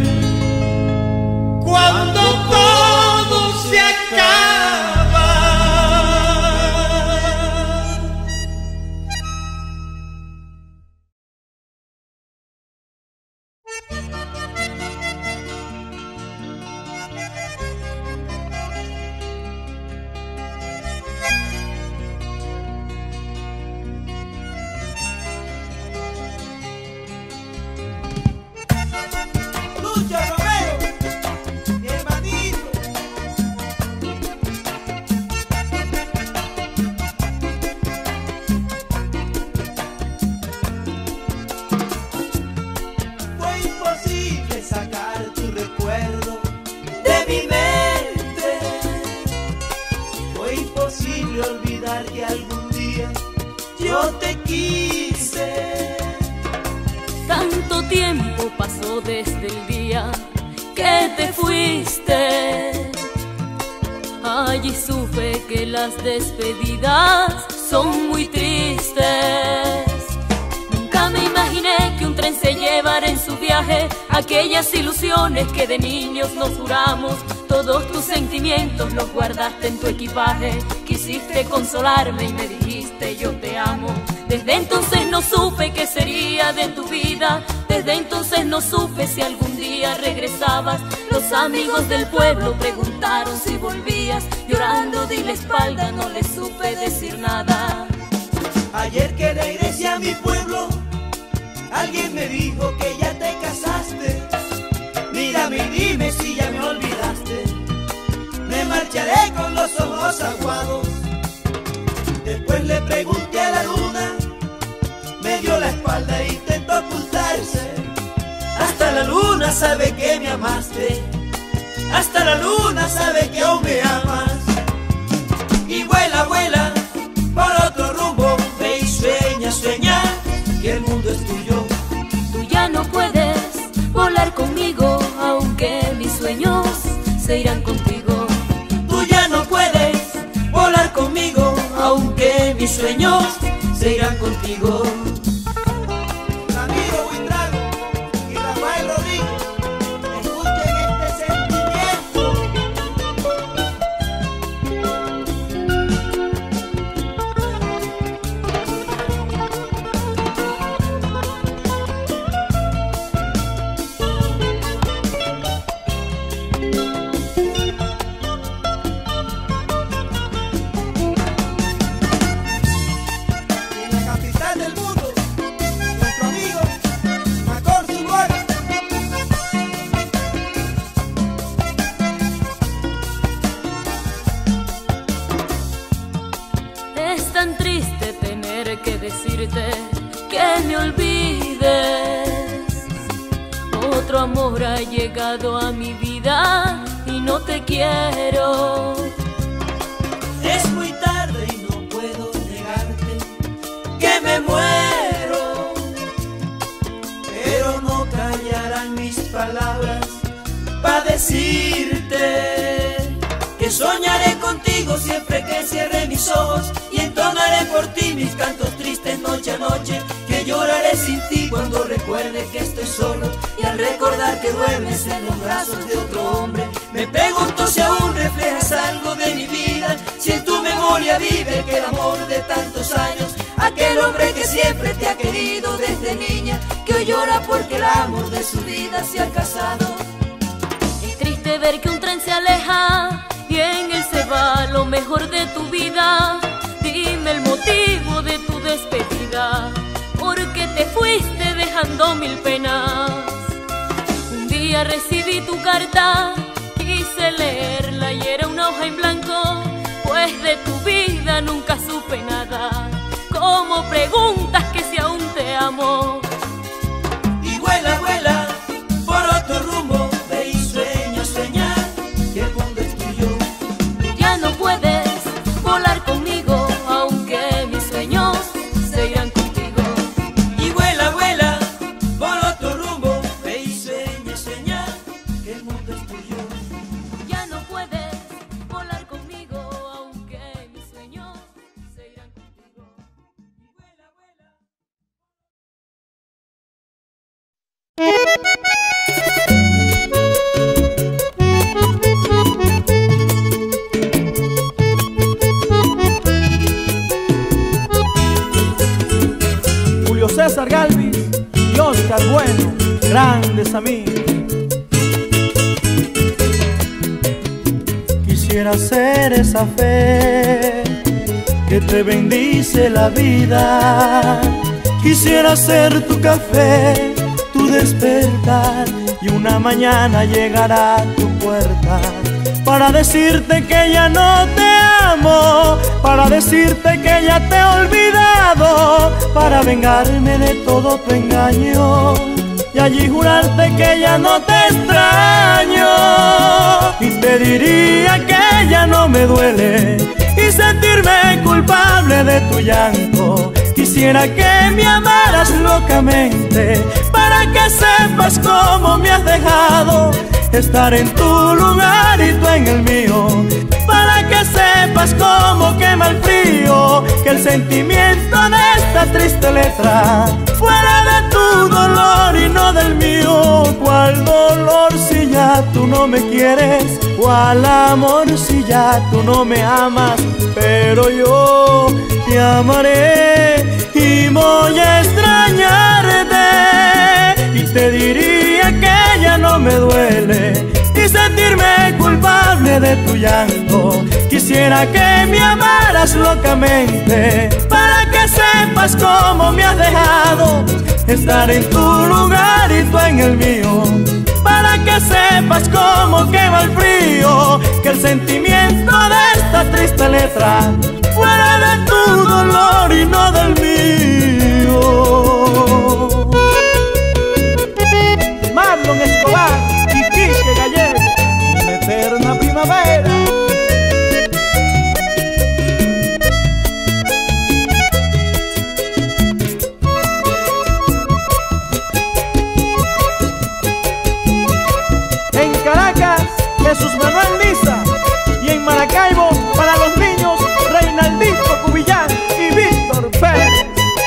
cuando todo se acaba. Lucha Romero, mi hermanito. Fue imposible sacar tu recuerdo de mi mente. Fue imposible olvidar que algún día yo te quise. Tanto tiempo pasó desde el día que te fuiste. Allí supe que las despedidas son muy tristes. Nunca me imaginé que un tren se llevara en su viaje aquellas ilusiones que de niños nos juramos. Todos tus sentimientos los guardaste en tu equipaje. Quisiste consolarme y me dijiste yo te amo. Desde entonces no supe qué sería de tu vida. Desde entonces no supe si algún día regresabas. Los amigos del pueblo preguntaron si volvías. Llorando di la espalda, no les supe decir nada. Ayer que regresé a mi pueblo, alguien me dijo que ya te casaste. Mírame y dime si ya me olvidaste. Me marcharé con los ojos aguados. Después le pregunté a la luna, me dio la espalda e intentó ocultarse. Hasta la luna sabe que me amaste, hasta la luna sabe que aún me amas. Y vuela, vuela por otro rumbo, ve y sueña, sueña que el mundo es tuyo. Tú ya no puedes volar conmigo, aunque mis sueños se irán contigo. Tú ya no puedes volar conmigo, aunque mis sueños se irán contigo. Ramiro Buitrago y Rafael Rodríguez, escuchen este sentimiento. Y en la capital del mundo, nuestro amigo Macor Zuluaga. Es tan triste tener que decirte que me olvides. Otro amor ha llegado a mi vida y no te quiero. Es muy tarde y no puedo negarte que me muero, pero no callarán mis palabras para decirte que soñaré contigo siempre que cierre mis ojos y entonaré por ti mis cantos tristes noche a noche, que lloraré sin recuerde que estoy solo, y al recordar que duermes en los brazos de otro hombre, me pregunto si aún reflejas algo de mi vida, si en tu memoria vive aquel amor de tantos años, aquel hombre que siempre te ha querido desde niña, que hoy llora porque el amor de su vida se ha casado. Es triste ver que un tren se aleja y en él se va lo mejor de tu vida. Dime el motivo de tu despedida, porque te fuiste dejando mil penas. Un día recibí tu carta, quise leerla y era una hoja en blanco, pues de tu vida nunca supe nada. ¿Cómo preguntas que si aún te amo? Y vuela, vuela por otro rumbo, ve y sueña, sueña que el mundo es tuyo. Ya no puedes volar conmigo, aunque mis sueños se irán contigo. Y vuela, vuela por otro rumbo, ve y sueña, sueña que el mundo es tuyo. Ya no puedes volar conmigo, aunque mis sueños se irán contigo. Y vuela, vuela. Julio César Galvis y Oscar Bueno, grandes amigos. Quisiera ser esa fe que te bendice la vida. Quisiera ser tu café, tu despertar, y una mañana llegar a tu puerta para decirte que ya no te amo, para decirte que ya te he olvidado, para vengarme de todo tu engaño y allí jurarte que ya no te extraño. Y te diría que ya no me duele y sentirme culpable de tu llanto. Quisiera que me amaras locamente para que sepas cómo me has dejado, estar en tu lugar y tú en el mío, para que sepas cómo quema el frío, que el sentimiento de esta triste letra fuera de tu dolor y no del mío. ¿Cuál dolor si ya tú no me quieres? ¿Cuál amor si ya tú no me amas? Pero yo te amaré y voy a extrañarte, y te diría que ya no me duele y sentirme culpable de tu llanto. Quisiera que me amaras locamente para que sepas cómo me has dejado, estar en tu lugar y tú en el mío, para que sepas cómo quema el frío, que el sentimiento de esta triste letra fuera de tu dolor y no del mío. Marlon Escobar y Quique Gallego, una eterna primavera. En Caracas, Jesús Manuel Niza, y en Maracaibo, para los niños, Reinaldito Cubillán y Víctor Pérez.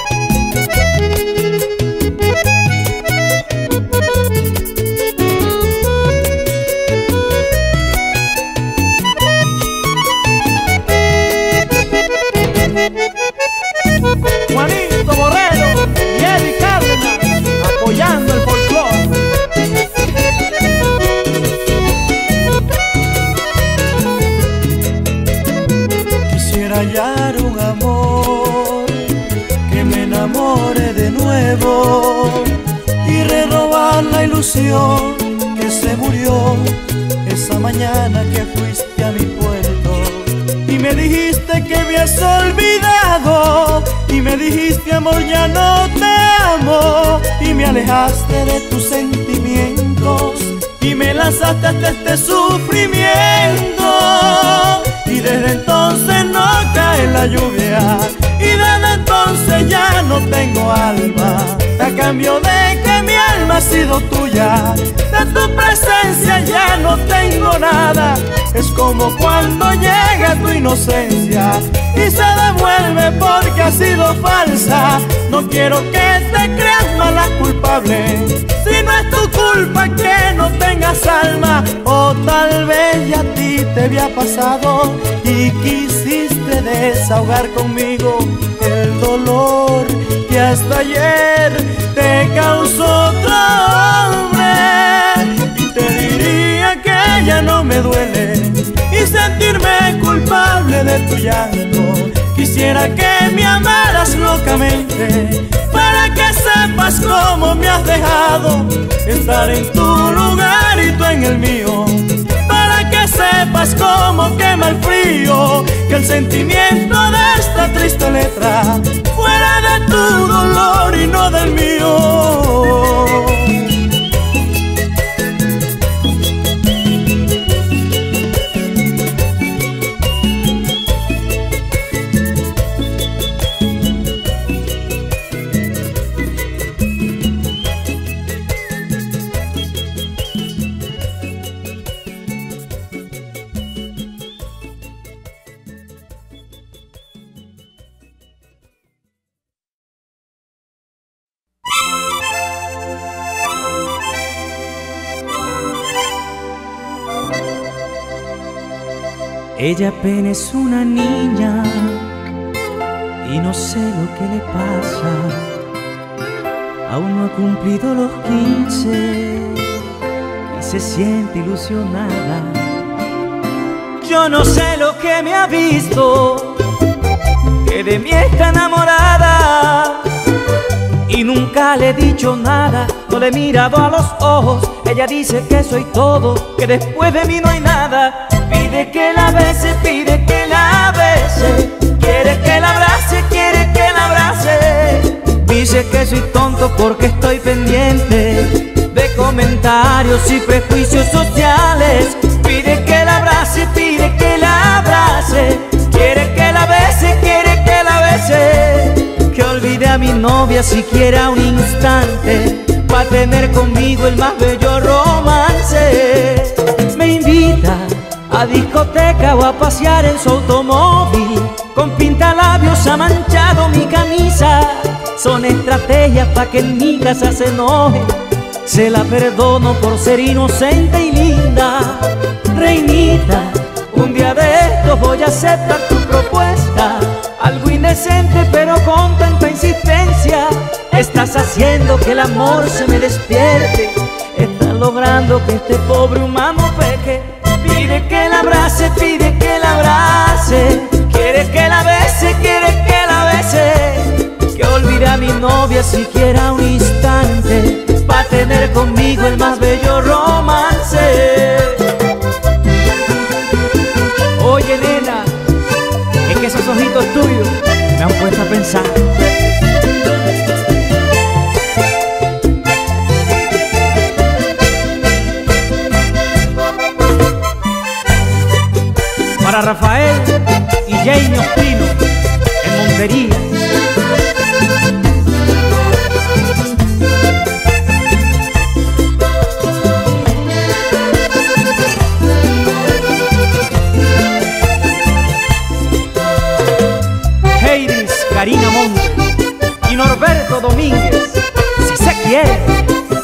Juanito Borrero y Eddie Cárdenas, apoyando el folclore. Quisiera hallar un amor que me enamore de nuevo y renovar la ilusión que se murió esa mañana que fuiste a mi puerto y me dijiste que me has olvidado, y me dijiste amor ya no te amo, y me alejaste de tus sentimientos y me lanzaste hasta este sufrimiento, y desde entonces no cae la lluvia y desde entonces ya no tengo alma, a cambio de que mi alma ha sido tuya, de tu presencia ya no tengo nada. Es como cuando llega tu inocencia y se devuelve porque ha sido falsa. No quiero que te creas mala culpa culpable, si no es tu culpa que no tengas alma. O tal vez ya a ti te había pasado y quisiste desahogar conmigo el dolor que hasta ayer te causó otro hombre. Y te diría que ya no me duele y sentirme culpable de tu llanto. Quisiera que me amaras locamente para que sepas cómo me has dejado, estar en tu lugar y tú en el mío, para que sepas cómo quema el frío, que el sentimiento de esta triste letra fuera de tu dolor y no del mío. Ella apenas es una niña y no sé lo que le pasa. Aún no ha cumplido los quince y se siente ilusionada. Yo no sé lo que me ha visto, que de mí está enamorada. Y nunca le he dicho nada, no le he mirado a los ojos. Ella dice que soy todo, que después de mí no hay nada. Pide que la bese, pide que la bese, quiere que la abrace, quiere que la abrace. Dice que soy tonto porque estoy pendiente de comentarios y prejuicios sociales. Pide que la abrace, pide que la abrace, quiere que la bese, quiere que la bese. Que olvide a mi novia siquiera un instante, pa' tener conmigo el más bello romance. Me invita a discoteca o a pasear en su automóvil, con pintalabios ha manchado mi camisa. Son estrategias pa' que en mi casa se enoje. Se la perdono por ser inocente y linda. Reinita, un día de estos voy a aceptar tu propuesta. Algo indecente pero con tanta insistencia. Estás haciendo que el amor se me despierte. Estás logrando que este pobre humano peque. Pide que la abrace, pide que la abrace, quiere que la bese, quiere que la bese. Que olvide a mi novia siquiera un instante, pa' tener conmigo el más bello romance. Oye nena, es que esos ojitos tuyos me han puesto a pensar. Para Rafael y Jamie Ospino en Montería. Heiris, Karina Monte y Norberto Domínguez, si se quiere.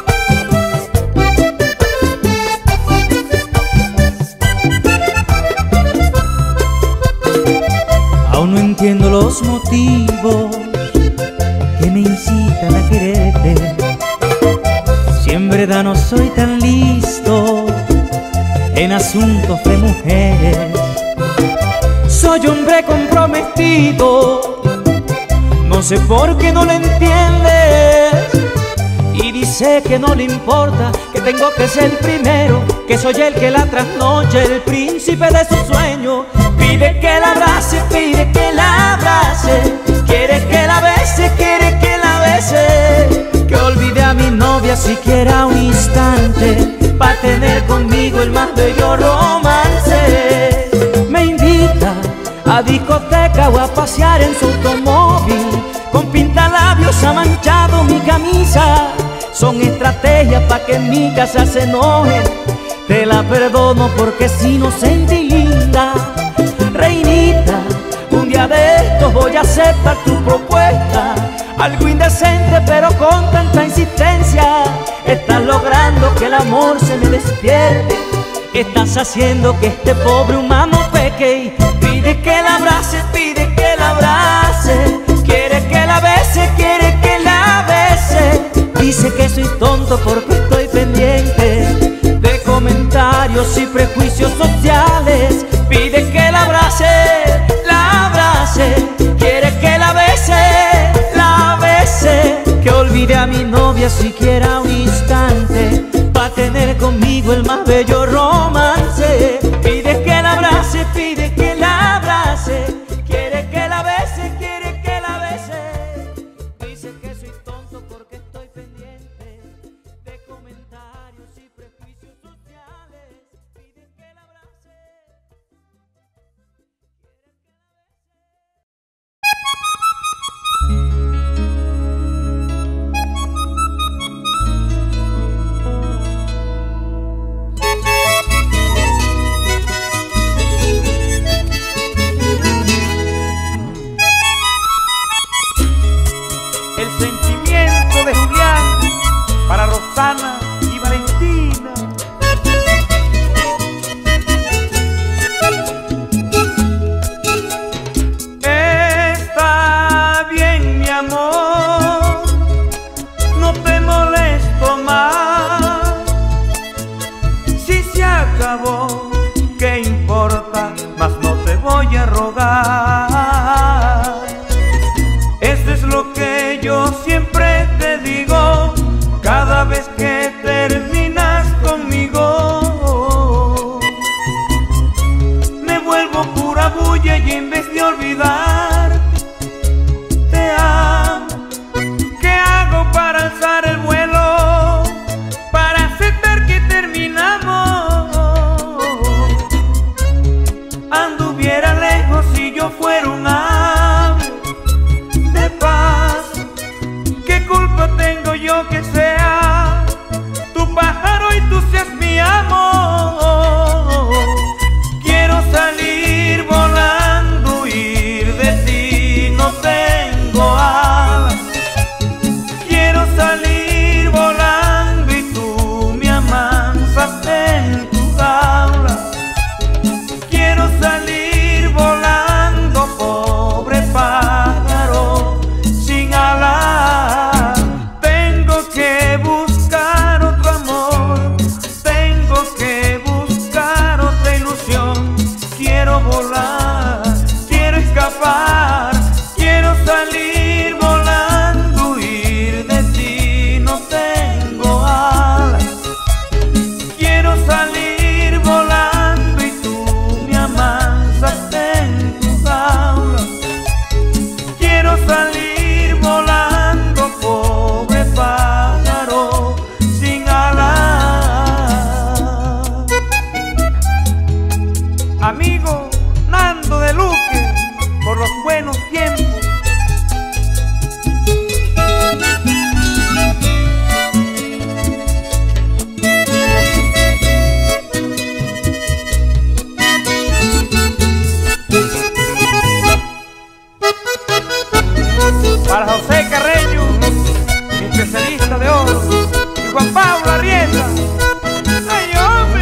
Aún no entiendo los motivos que me incitan a quererte. Si en verdad no soy tan listo en asuntos de mujeres. Soy hombre comprometido, no sé por qué no lo entiendes. Y dice que no le importa, que tengo que ser el primero, que soy el que la trasnoche, el príncipe de su sueño. Pide que la abrace, pide que la abrace, quiere que la bese, quiere que la bese. Que olvide a mi novia siquiera un instante, pa' tener conmigo el más bello romance. Me invita a discoteca o a pasear en su automóvil, con pintalabios ha manchado mi camisa. Son estrategias pa' que en mi casa se enojen. Te la perdono porque es inocente y linda. Reinita, un día de estos voy a aceptar tu propuesta. algo indecente, pero con tanta insistencia estás logrando que el amor se me despierte. Estás haciendo que este pobre humano peque y pide que la abrace, pide que la abrace. Quiere que la bese, quiere que la bese. Dice que soy tonto porque estoy pendiente de comentarios y prejuicios sociales. Pide que la abrace, la abrace. Quiere que la bese, la bese. Que olvide a mi novia siquiera un instante pa' tener conmigo el más bello romance. Pide que la abrace, pide que la abrace. Quiere que la bese, quiere que la bese. Dice que soy tonto porque estoy pendiente de comentarios y prejuicios sociales. Pide que la abrace. El sentimiento de Julián para Rosana y Valentina. Está bien, mi amor, no te molesto más. Si se acabó, ¿qué importa? Mas no te voy a rogar. Eso es lo que yo siempre te digo cada vez que terminas conmigo. Me vuelvo pura bulla y en vez de olvidar te amo. ¿Qué hago para alzar el vuelo? Para aceptar que terminamos. Anduviera lejos si yo fuera un ave de paz. ¿Qué culpa tengo yo que sea tu pájaro y tú seas mi amor? Quiero salir volando, huir de ti, no tengo alas. Quiero salir volando y tú me amansas en tu jaula. Quiero salir volando, pobre pájaro sin alas. Tengo que buscar otro amor, tengo que buscar otra ilusión. Quiero volar, quiero escapar, quiero salir volando, huir de ti, no tengo alas. Quiero salir volando y tú me amansas en tu jaula. Quiero salir volando, pobre pájaro sin alas. Amigo Nando de Luque, por los buenos tiempos. Para José Carreño, mi especialista de oro, y Juan Pablo Arrieta. ¡Ay, hombre!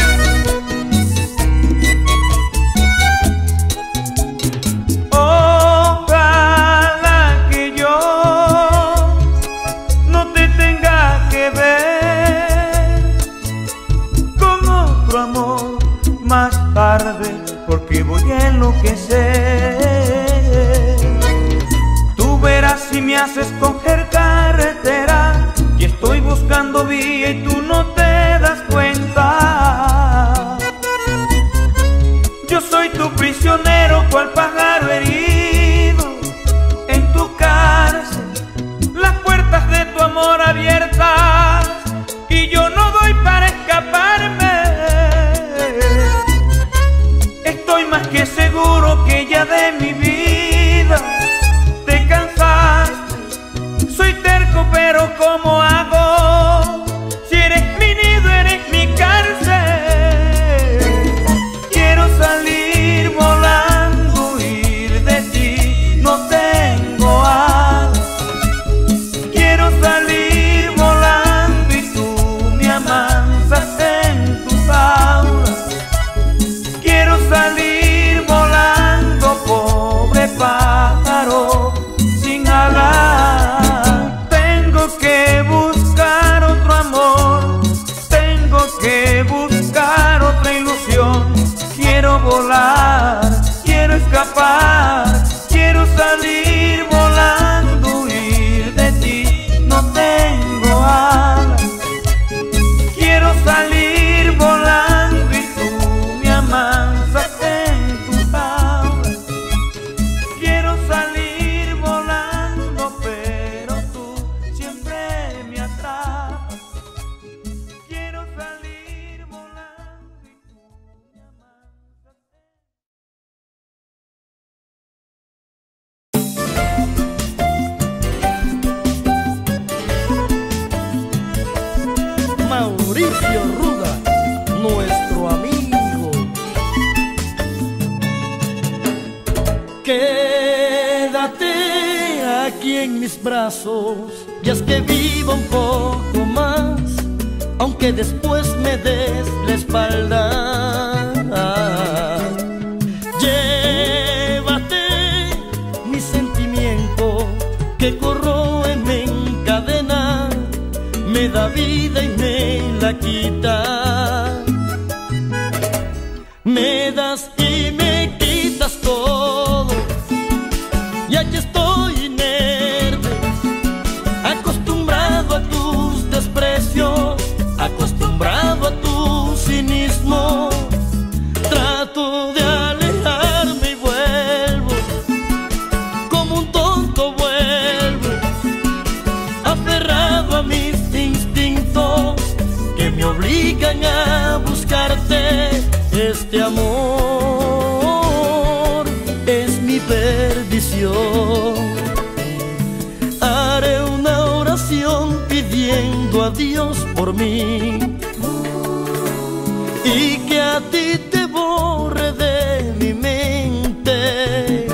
Ojalá que yo no te tenga que ver con otro amor más tarde, porque voy a enloquecer. Tú verás si me haces coger carretera y estoy buscando vía y tú no te das cuenta. Yo soy tu prisionero, cual pájaro herido en tu cárcel, las puertas de tu amor abiertas y yo no doy para escaparme. Estoy más que seguro que ya de mi vida te cansaste. Soy terco, pero ¿cómo hago? Si eres mi nido, eres mi Mauricio Ruda, nuestro amigo. Quédate aquí en mis brazos, ya es que vivo un poco más, aunque después me des la espalda. Llévate mi sentimiento que corroe, me encadena, me da vida y me la quita. Me das y me quitas todo, y aquí estoy inerte, acostumbrado a tus desprecios, acostumbrado a tu cinismo. Trato de alejarme y vuelvo, como un tonto vuelvo, aferrado a mis instintos que me obligan a buscarte. Este amor es mi perdición. Haré una oración pidiendo a Dios por mí, y que a ti te borre de mi mente.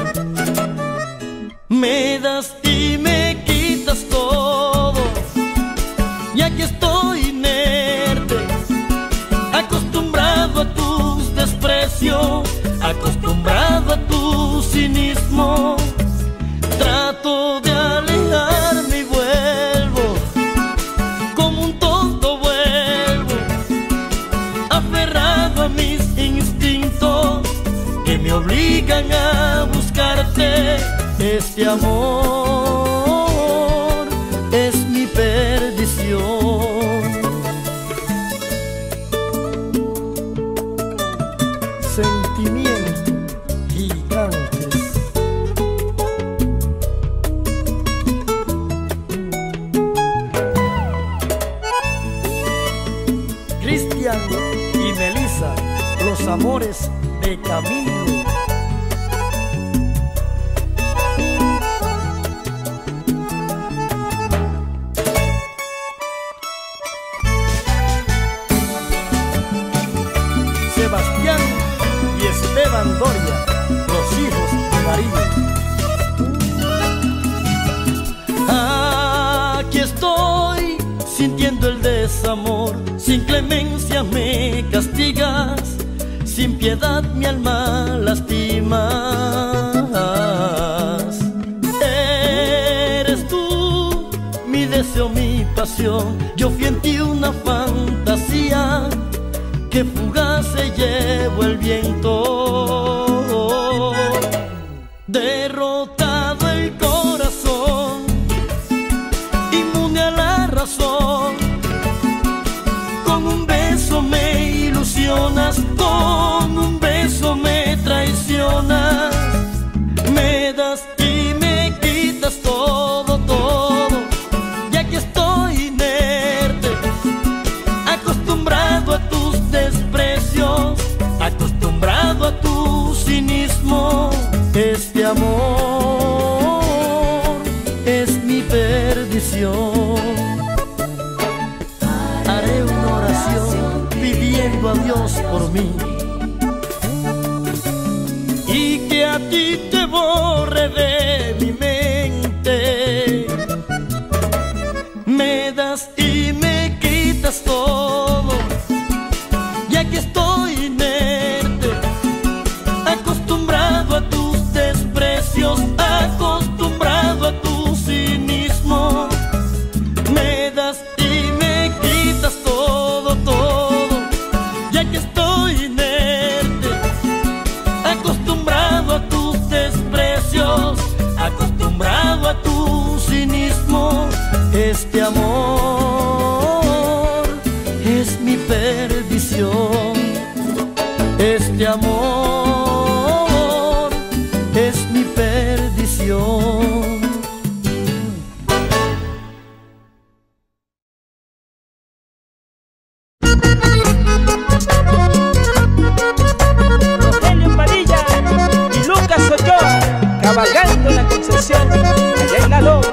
Me das y me quitas todo, y aquí estoy inerte, acostumbrado a tus desprecios, acostumbrado a tu cinismo. Trato de alejarme y vuelvo, como un tonto vuelvo, aferrado a mis instintos que me obligan a buscarte. Este amor es mi perdición. Sentimiento gigantes. Cristian y Melissa, los amores de Camilo. Sebastián y Esteban Doria, los hijos de Darío. Aquí estoy sintiendo el desamor, sin clemencia me castigas, sin piedad mi alma lastimas. Eres tú mi deseo, mi pasión, yo fui en ti una fantasía que fugaz se llevó el viento. Derrotado el corazón, inmune a la razón, con un beso me ilusionas, con un beso me traicionas. Me das y me quitas todo, todo, y aquí estoy inerte, acostumbrado a tus desprecios, acostumbrado a tu cinismo. Este amor es mi perdición. Haré una oración pidiendo a Dios por mí, y que a ti te borre de mi mente. Me das y me quitas todo, y aquí estoy inerte, acostumbrado a tus desprecios, acostumbrado a tu cinismo. Me das y me quitas todo, todo, y aquí estoy inerte, acostumbrado a tus desprecios, acostumbrado a tu cinismo. Este amor es mi perdición. Este amor es mi perdición. Rogelio Padilla y Lucas Ochoa, cabalgando en la Concepción, allá en la loma.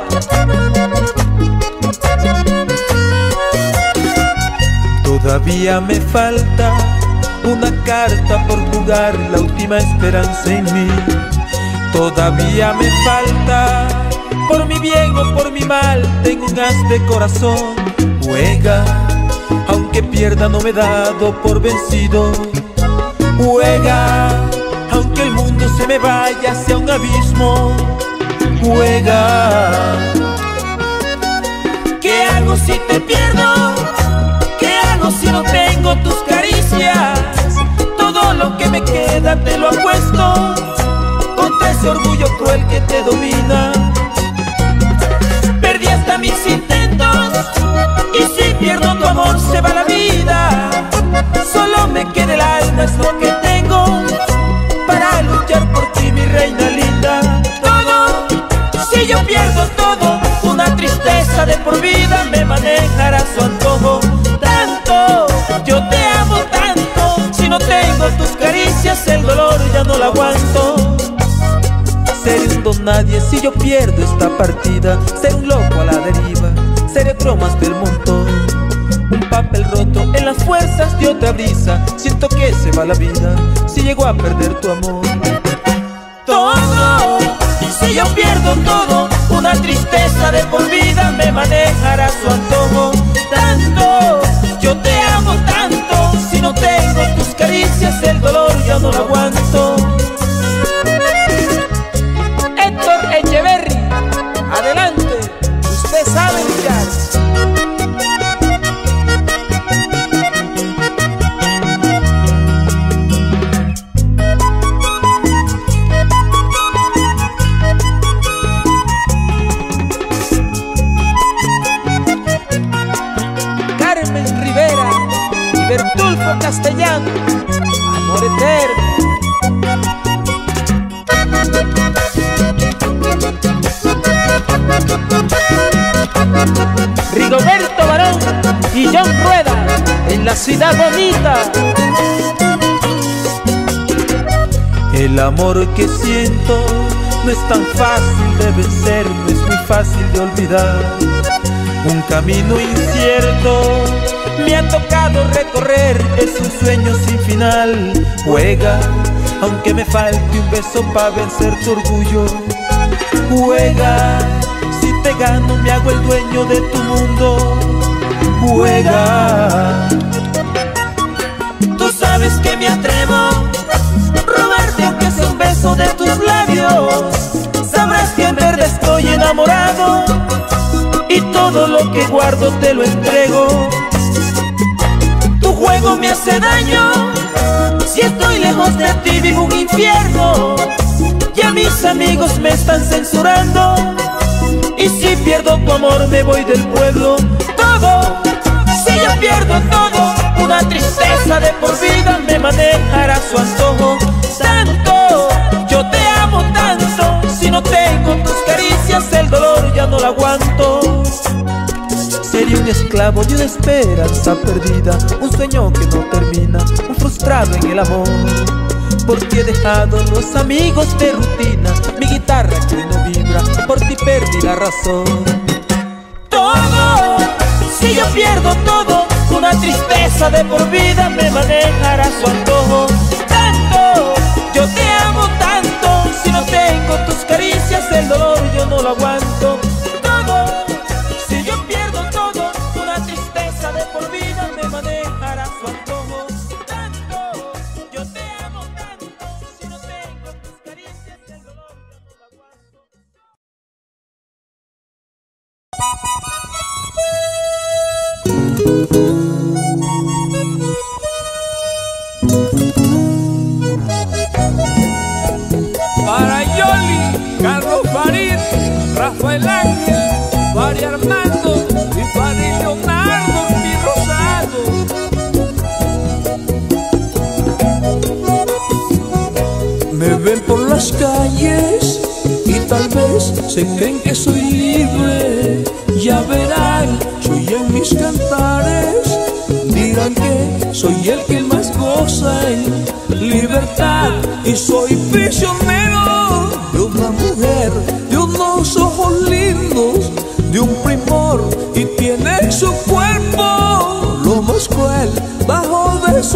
Todavía me falta una carta por jugar la última esperanza en mí. Todavía me falta, por mi bien o por mi mal, tengo un haz de corazón. Juega, aunque pierda no me he dado por vencido. Juega, aunque el mundo se me vaya hacia un abismo. Juega. ¿Qué hago si te pierdo? ¿Qué hago si no tengo tus caricias? Todo lo que me queda te lo apuesto contra ese orgullo cruel que te domina. Perdí hasta mis intentos y si pierdo tu amor se va la vida. Solo me queda el alma, es lo que tengo para luchar por ti, mi reina linda. Todo, si yo pierdo todo, una tristeza de por vida me manejará a su antojo. Tanto, yo te amo tanto, si no tengo tus caricias el dolor ya no lo aguanto. Seré un don nadie si yo pierdo esta partida. Seré un loco a la deriva, seré bromas del montón. Un papel roto en las fuerzas de otra brisa. Siento que se va la vida si llego a perder tu amor. Todo, si yo pierdo todo, una tristeza de por vida me manejará a su antojo. Tanto, yo te amo tanto, si no tengo tus caricias el dolor ya no lo aguanto. Héctor Echeverry, adelante, usted sabe luchar. Carmen Rivera y Bertulfo Castellano, amor eterno. Rigoberto Barón y John Rueda en la ciudad bonita. El amor que siento no es tan fácil de vencer, no es muy fácil de olvidar. Un camino incierto me ha tocado recorrer, es un sueño sin final. Juega, aunque me falte un beso para vencer tu orgullo. Juega, si te gano me hago el dueño de tu mundo. Juega. Tú sabes que me atrevo a robarte aunque sea un beso de tus labios. Sabrás que en verdad estoy enamorado y todo lo que guardo te lo entrego. Tu juego me hace daño, si estoy lejos de ti vivo un infierno. Ya mis amigos me están censurando y si pierdo tu amor me voy del pueblo. Todo, si yo pierdo todo, una tristeza de por vida me manejará a su antojo. Tanto, yo te amo tanto, si no tengo tus caricias el dolor ya no lo aguanto. Sería un esclavo de una esperanza perdida, un sueño que no termina, un frustrado en el amor. Porque he dejado los amigos de rutina, mi guitarra que no vibra, por ti perdí la razón. Todo, si yo pierdo todo, una tristeza de por vida me manejará a su antojo. Tanto, yo te amo tanto, si no tengo tus caricias el dolor yo no lo aguanto. Todo, si yo pierdo todo, una tristeza de por vida me manejará a su antojo. Tanto, yo te amo tanto, si no tengo tus caricias el dolor yo no lo aguanto. Para Yoli, Carlos Farid, Rafael Ángel, María Armando y para Leonardo mi Rosado. Me ven por las calles y tal vez se creen que soy libre. Ya verán, soy en mis cantares, dirán que soy el que más goza en libertad y soy prisionero de una mujer, de unos ojos lindos, de un primor y tiene en su cuerpo lo más cruel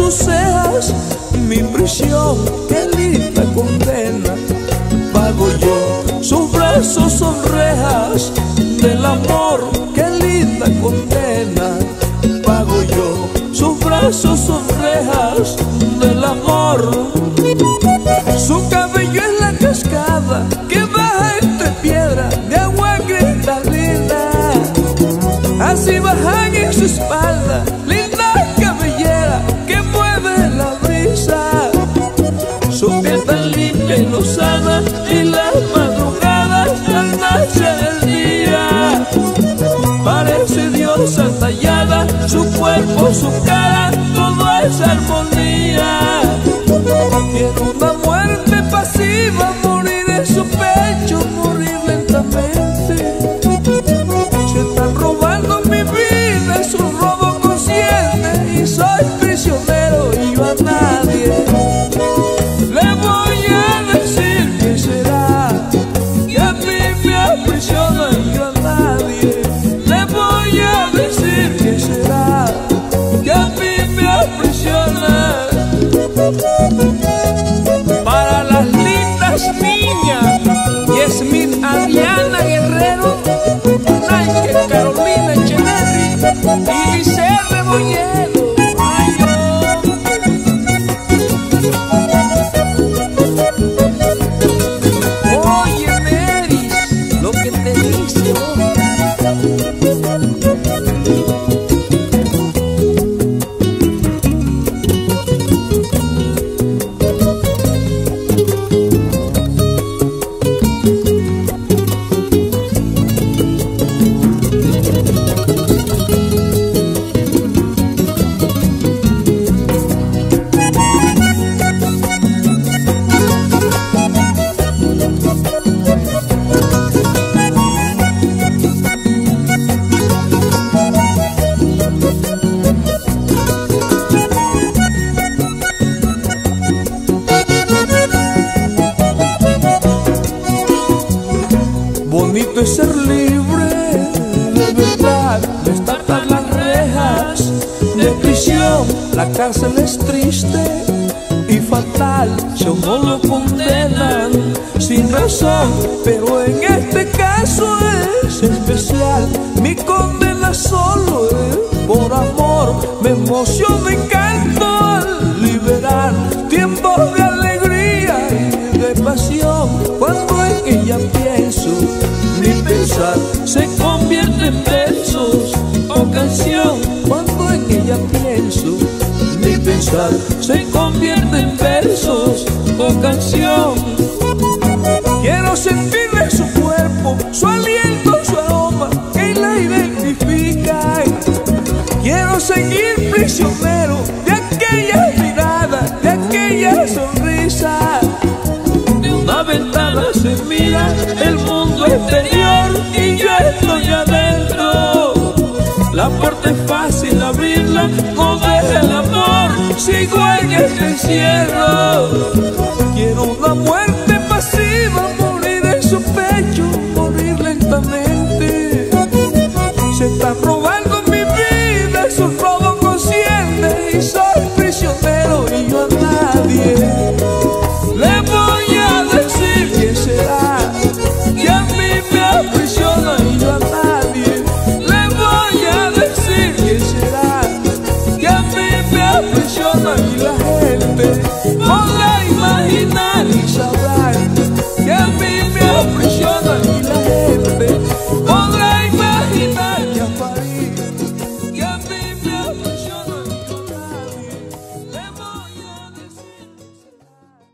sus cejas mi prisión, qué linda condena. Pago yo, sus brazos son rejas del amor, qué linda condena. Pago yo, sus brazos son rejas del amor. Su cabello es la cascada que baja entre piedra de agua cristalina. Así bajan en su espalda linda cabellera que mueve la brisa. Su piel tan limpia y lozana y las madrugadas al nacer el día. Parece diosa tallada, su cuerpo, su cara, todo es armonía. Quiero una muerte pasiva, morir en su pecho, morir lentamente. Se están robando mi vida, es un robo consciente y soy prisionero y yo a nadie le voy a decir que será, que a mí me aprisiona y yo a nadie le voy a decir que será, que a mí me aprisiona. Para las lindas niñas, Yasmín Adriana Guerrero, Nike Carolina Echeverry y Lice Rebolledo. Oye, Meris, lo que te dice. Bonito es ser libre, de verdad, destapar las rejas de prisión. La cárcel es triste y fatal, si no lo condenan sin razón, pero en este caso es especial. Mi condena solo es por amor, me emociono y canto al liberar tiempos de alegría y de pasión. Cuando en ella pienso, mi pensar se convierte en versos o canción. Cuando en ella pienso, mi pensar se convierte en versos o canción. Quiero sentirle su cuerpo, su aliento, su aroma que la identifica. Quiero seguir prisionero de aquella mirada, de aquella sonrisa. De una ventana se mira el mundo exterior y yo estoy adentro. La puerta es fácil abrirla, no deja el amor, sigo en este encierro. Quiero una muerte pasiva, morir en su pecho, morir lentamente. Se están robando mi vida, es un robo consciente y soy prisionero y yo a nadie le voy a decir que será, que a mí me aprisiona y yo a nadie le voy a decir que será, que a mí me aprisiona y la gente podrá imaginar y sabrá que a mí me aprisiona y la gente podrá imaginar y aparir que a mí me aprisiona y yo a nadie le voy a decir que será.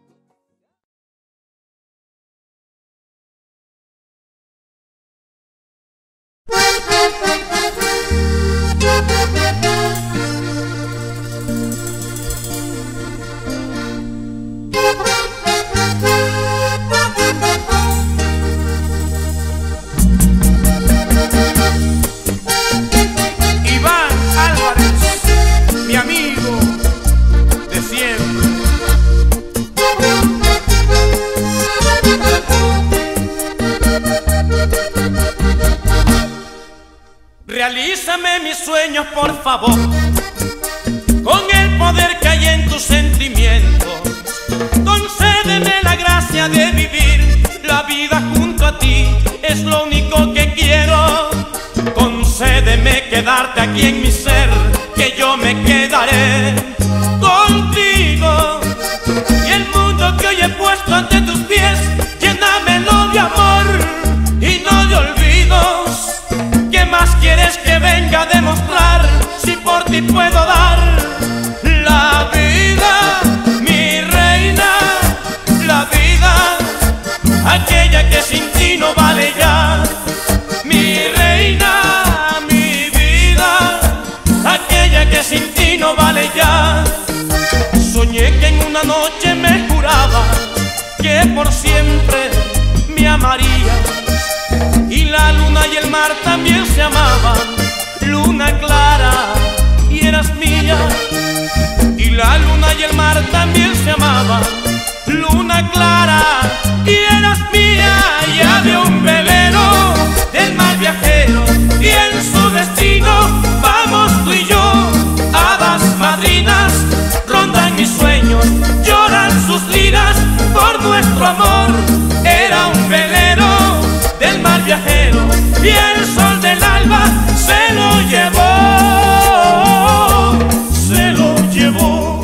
Iván Álvarez, mi amigo de siempre. Realízame mis sueños, por favor, con el poder que hay y en tus sentimientos. Concédeme la gracia de vivir la vida junto a ti, es lo único que quiero. Concédeme quedarte aquí en mi ser, que yo me quedaré contigo. Y el mundo que hoy he puesto ante tus pies, llénamelo de amor y no de olvidos. ¿Qué más quieres que venga a demostrar si por ti puedo dar la vida, mi reina, la vida, aquella que sin ti no vale ya? Mi reina, mi vida, aquella que sin ti no vale ya. Soñé que en una noche me juraba que por siempre me amarías, y la luna y el mar también se amaban. Luna clara y eras mía, y la luna y el mar también se amaban. Luna clara y eras mía, y había un velero del mar viajero, y en su destino vamos tú y yo. Hadas madrinas rondan mis sueños, lloran sus liras por nuestro amor. Era un velero del mar viajero, y el sol del alba se lo llevó, se lo llevó.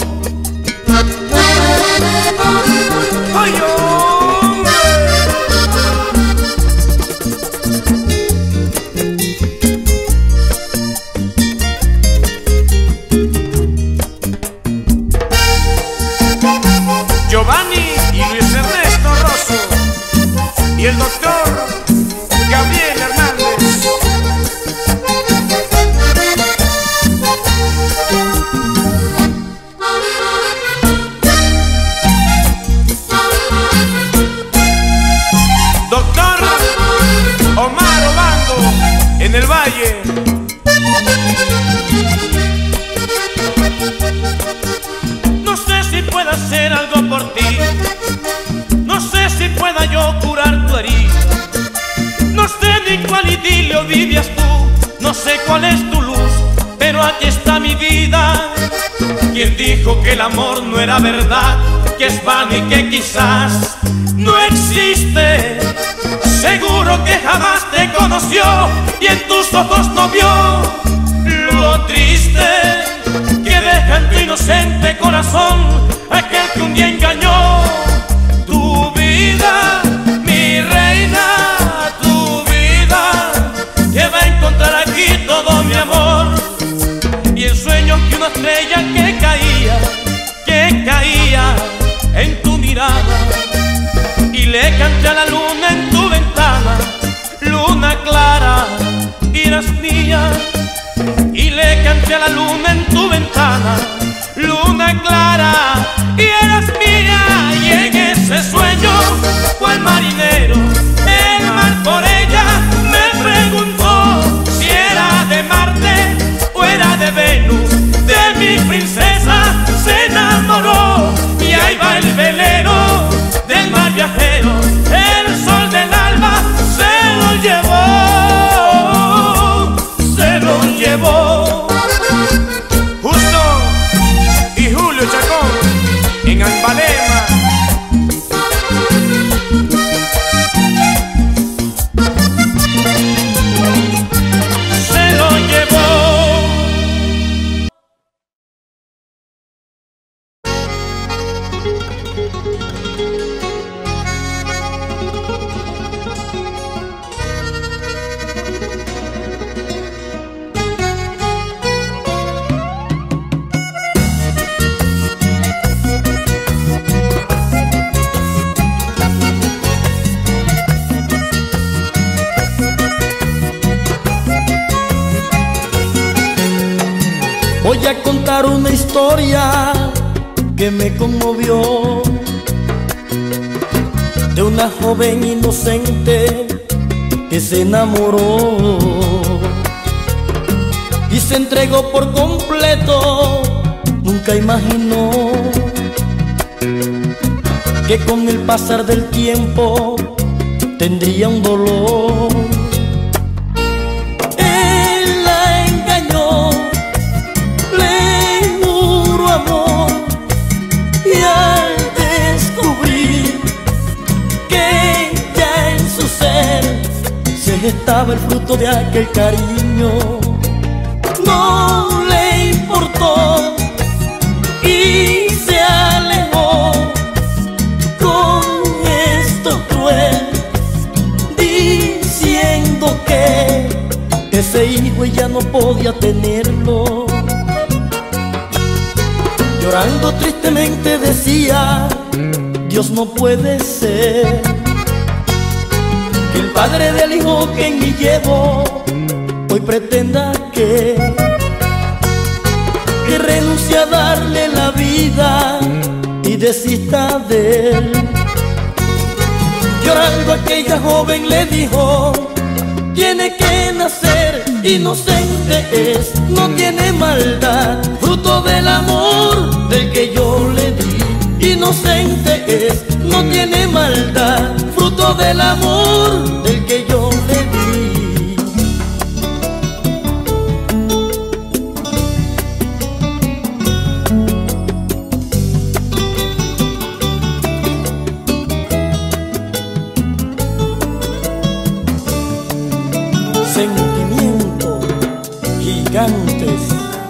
¡Ay, hombre! Giovanni y Luis Ernesto Rosso y el doctor Gabriel Hernández. Doctor Omar Obando en el Valle. No sé si pueda hacer algo por ti, no sé si pueda yo curar tu herida, no sé ni cuál idilio vivías tú, no sé cuál es tu luz, pero aquí está mi vida. Quien dijo que el amor no era verdad, que es vano y que quizás no existe? Seguro que jamás te conoció y en tus ojos no vio lo triste que deja en tu inocente corazón aquel que un día engañó tu vida, mi reina, tu vida, que va a encontrar aquí todo mi amor. Y en sueños que una estrella que caía, que caía en tu mirada, y le canté a la luna en tu ventana. Luna clara, eras mía, y le canté a la luna en tu ventana. Luna clara, y eras mía, y en ese sueño fue el marinero, el mar por ella me preguntó si era de Marte o era de Venus. De mi princesa se enamoró, y ahí va el velero del mar viajero, el sol del alba se lo llevó, se lo llevó. Justo y Julio Chacón en Ambalema. Se lo llevó. Voy a contar una historia que me conmovió, de una joven inocente que se enamoró y se entregó por completo. Nunca imaginó que con el pasar del tiempo tendría un dolor. Él la engañó, le juró amor, esperaba el fruto de aquel cariño. No le importó y se alejó con gesto cruel, diciendo que ese hijo ella no podía tenerlo. Llorando tristemente decía: Dios no puede ser que el padre del hijo que en mí llevo hoy pretenda que, que renuncie a darle la vida y desista de él. Llorando aquella joven le dijo: tiene que nacer, inocente es, no tiene maldad, fruto del amor del que yo le di. Inocente es, no tiene maldad, fruto del amor del que yo le di. Sentimientos gigantes.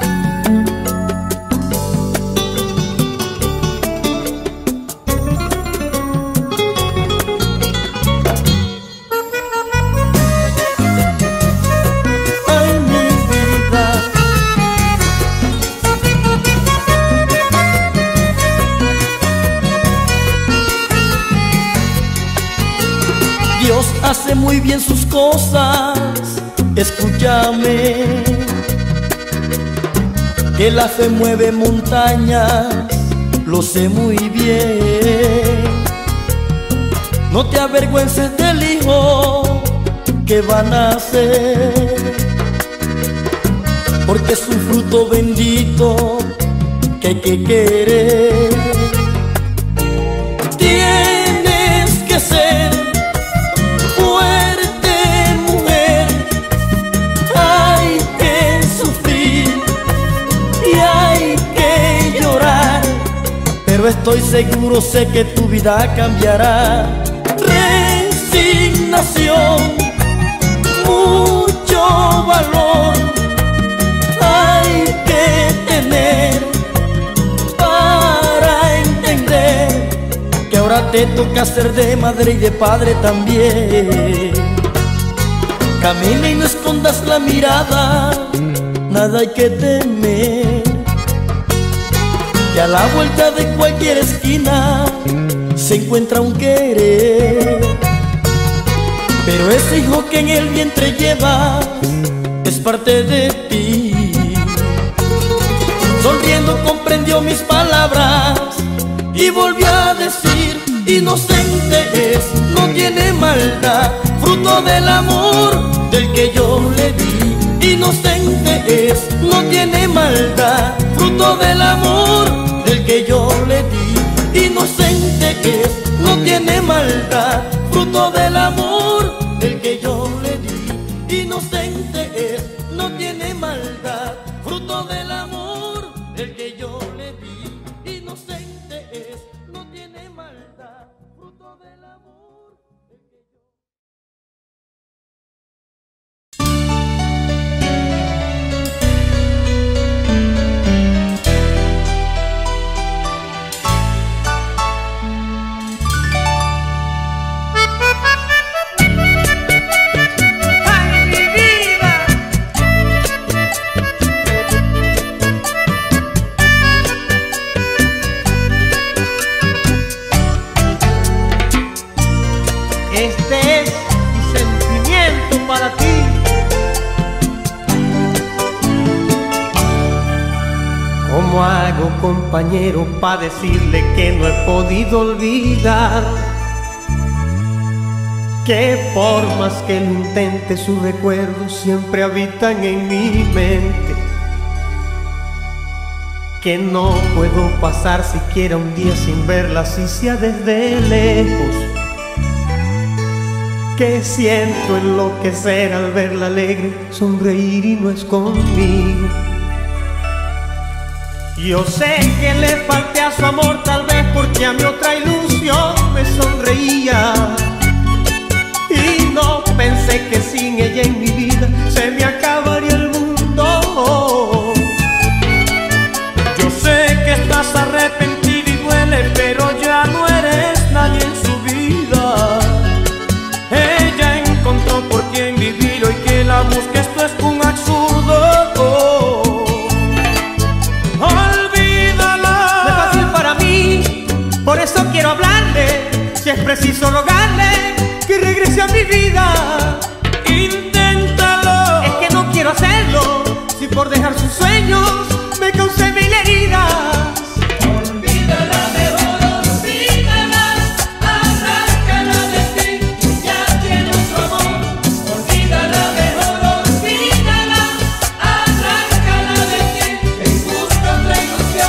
Dios hace muy bien sus cosas, escúchame, que la fe mueve montañas, lo sé muy bien. No te avergüences del hijo que va a nacer, porque es un fruto bendito que hay que querer. Tienes que ser fuerte, mujer, hay que sufrir y hay que llorar, pero estoy seguro, sé que tu vida cambiará. Resignación, mucho valor hay que tener para entender que ahora te toca ser de madre y de padre también. Camina y no escondas la mirada, nada hay que temer, que a la vuelta de cualquier esquina se encuentra un querer. Pero ese hijo que en el vientre llevas es parte de ti. Sonriendo comprendió mis palabras y volvió a decir: inocente es, no tiene maldad, fruto del amor del que yo le di. Inocente es, no tiene maldad, fruto del amor del que yo le di. Inocente es, no tiene maldad, fruto del amor del que yo le di. Inocente es, no tiene maldad, fruto del amor del que yo le di. Inocente es, no tiene maldad, fruto del amor del que yo... Este es mi sentimiento para ti. ¿Cómo hago, compañero, para decirle que no he podido olvidar? Que por más que lo intente, sus recuerdos siempre habitan en mi mente. Que no puedo pasar siquiera un día sin verla, si sea desde lejos. Que siento enloquecer al verla alegre, sonreír y no es conmigo. Yo sé que le falté a su amor, tal vez porque a mi otra ilusión me sonreía. Y no pensé que si sin ella en mi vida se me acabaría el mundo. Yo sé que estás arrepentida y duele, pero ya no eres nadie en su vida. Ella encontró por quien vivir, hoy que la busque esto es un absurdo. Olvídala. No es fácil para mí, por eso quiero hablarle. Si es preciso rogarle que regrese a mi vida, inténtalo. Es que no quiero hacerlo, si por dejar sus sueños me causé mil heridas. Olvídala, mejor olvídala, arráncala de ti, ya tiene otro amor. Olvídala, mejor olvídala, arráncala de ti, en busca otra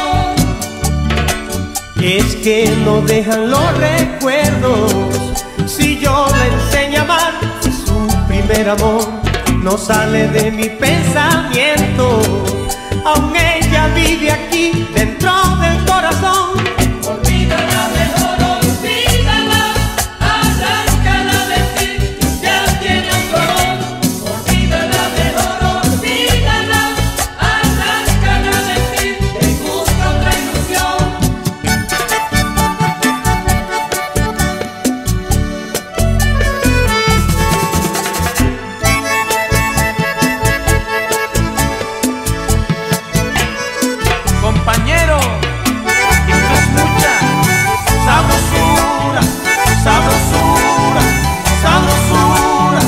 ilusión. Es que no dejan los recuerdos. Si yo la enseño a amar, si su primer amor no sale de mi pensamiento, aún ella vive aquí dentro del corazón. Olvídala, mejor olvídala, arráncala de ti, ya tiene otro amor. Olvídala, mejor olvídala, arráncala de ti, que busca otra ilusión. Compañero, esto es mucha sabrosura, sabrosura, sabrosura.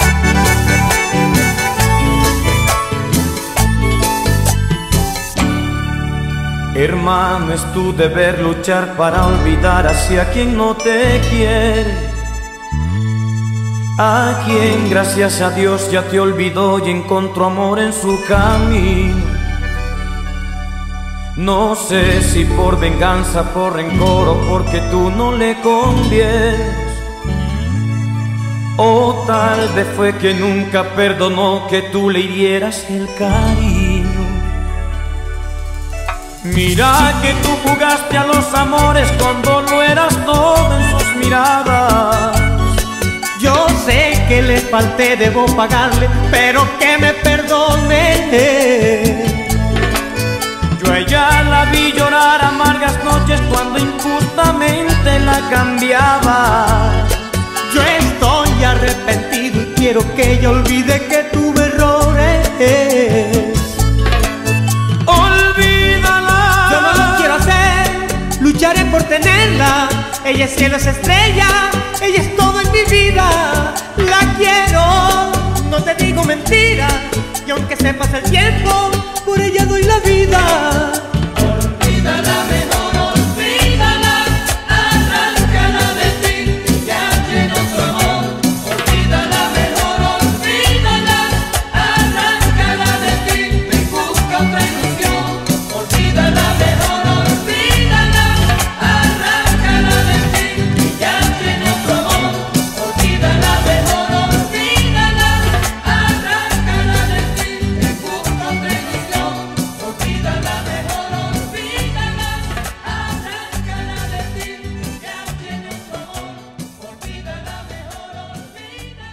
Hermano, es tu deber luchar para olvidar hacia quien no te quiere, a quien gracias a Dios ya te olvidó y encontró amor en su camino. No sé si por venganza, por rencor o porque tú no le convienes, o tal vez fue que nunca perdonó que tú le hirieras el cariño. Mira que tú jugaste a los amores cuando no eras todo en sus miradas. Yo sé que le falté, debo pagarle, pero que me perdone. Yo a ella la vi llorar amargas noches cuando injustamente la cambiaba. Yo estoy arrepentido y quiero que ella olvide que tuve errores. Olvídala. Yo no lo quiero hacer, lucharé por tenerla. Ella es cielo, es estrella, ella es todo en mi vida. La quiero, no te digo mentiras, y aunque se pase el tiempo, por ella doy la vida. Olvídala, mejor olvídala, arráncala de ti, ya tiene otro amor. Olvídala, mejor olvídala, arráncala de ti, me busca otra ilusión. Olvídala, mejor olvídala, arráncala de ti, ya tiene otro amor. Olvídala, mejor olvídala, arráncala de ti, me busca otra ilusión. Olvídala, mejor olvídala, arráncala de ti, ya tiene otro amor. Olvídala, mejor olvídala,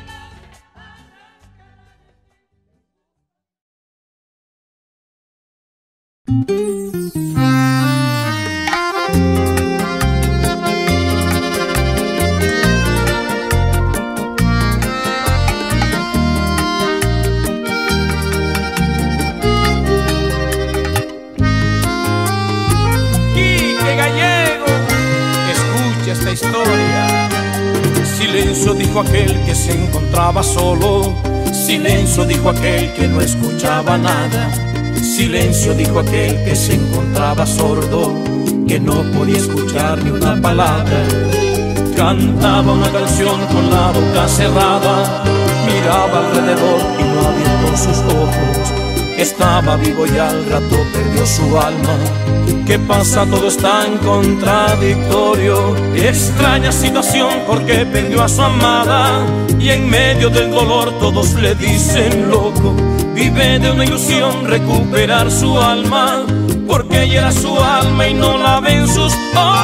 Quique Gallego, escucha esta historia. Silencio, dijo aquel que se encontraba solo. Silencio, dijo aquel que no escuchaba nada. Silencio, dijo aquel que se encontraba sordo, que no podía escuchar ni una palabra. Cantaba una canción con la boca cerrada, miraba alrededor y no abrió sus ojos. Estaba vivo y al rato perdió su alma. ¿Qué pasa? Todo es tan contradictorio. Extraña situación porque perdió a su amada, y en medio del dolor todos le dicen loco. Vive de una ilusión recuperar su alma, porque ella era su alma y no la ven sus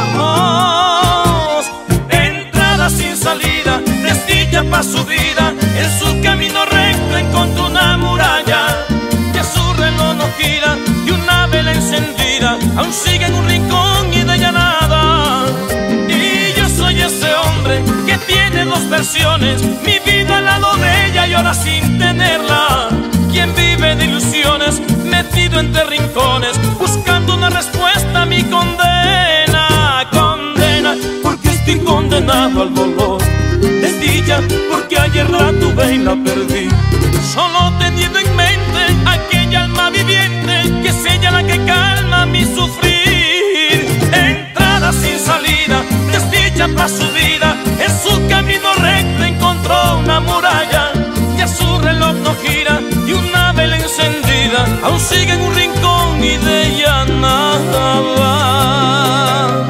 ojos. Entrada sin salida, desdicha para su vida. en su camino recto encontró una muralla, y a su reloj no gira, y una vela encendida aún sigue en un rincón y de ella nada. Y yo soy ese hombre que tiene dos versiones, mi vida al lado de ella y ahora sin tenerla. Quien vive de ilusiones, metido entre rincones, buscando una respuesta a mi condena. Condena, porque estoy condenado al dolor. Desdicha, porque ayer la tuve y la perdí, solo teniendo en mente aquella alma viviente que es ella la que calma mi sufrir. Entrada sin salida, desdicha para su vida, en su camino recto encontró una muralla, y a su reloj no gira, y una vela encendida aún sigue en un rincón y de ella nada va.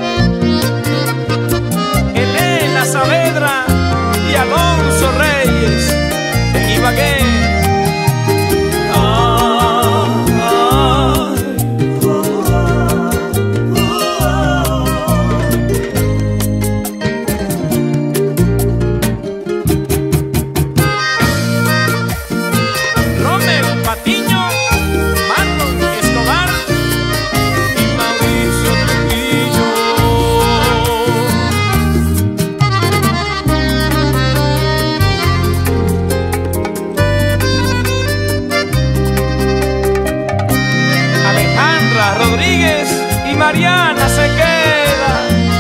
Elena Saavedra y Alonso Reyes en Ibagué. Ah, ah, Rommel Patiño, Marlon Escobar y Mauricio Trujillo. Alejandra Rodríguez y Mariana se queda.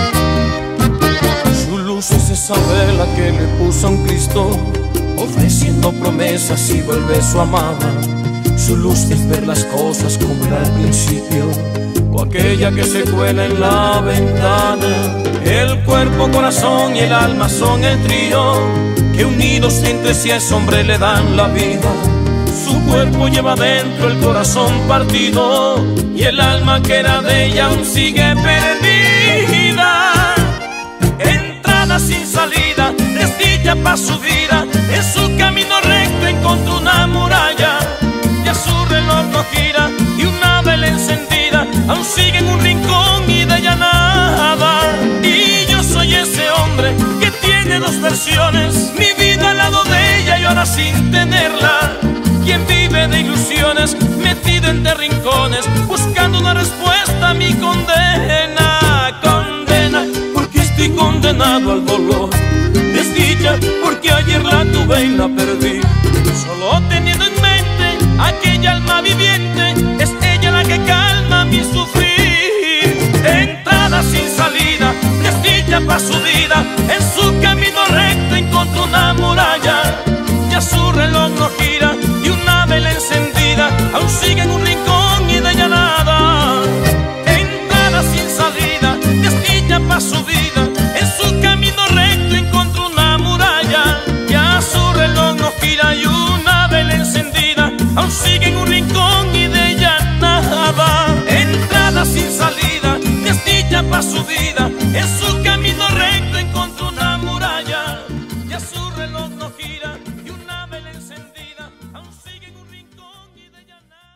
Su luz es esa vela que le puso a un Cristo, ofreciendo promesas y vuelve su amada. Su luz es ver las cosas como era al principio, o aquella que se cuela en la ventana. El cuerpo, corazón y el alma son el trío, que unidos entre sí a ese hombre le dan la vida. Su cuerpo lleva dentro el corazón partido, y el alma que era de ella aún sigue perdida. Entrada sin salida, desdicha para su vida, en su camino recto encontró una muralla, y a su reloj no gira, y una vela encendida aún sigue en un rincón y de ella nada. Y yo soy ese hombre que tiene dos versiones, mi vida al lado de ella y ahora sin tenerla. Quien vive de ilusiones, metido entre rincones, buscando una respuesta a mi condena. Condena, porque estoy condenado al dolor. Desdicha, porque ayer la tuve y la perdí, solo teniendo en mente aquella alma viviente, es ella la que calma mi sufrir. Entrada sin salida, desdicha para su vida, en su camino recto encontró una muralla, y a su reloj no gira, y una vela encendida aún sigue en un rincón y de ella nada. Entrada sin salida, desdicha para su vida, en su camino recto encontró una muralla, y a su reloj no gira, y una vela encendida aún sigue en un rincón y de ella nada. Entrada sin salida, desdicha para su vida, en su camino recto encontró una muralla, y a su reloj no gira, y una vela encendida aún sigue en un rincón y de ella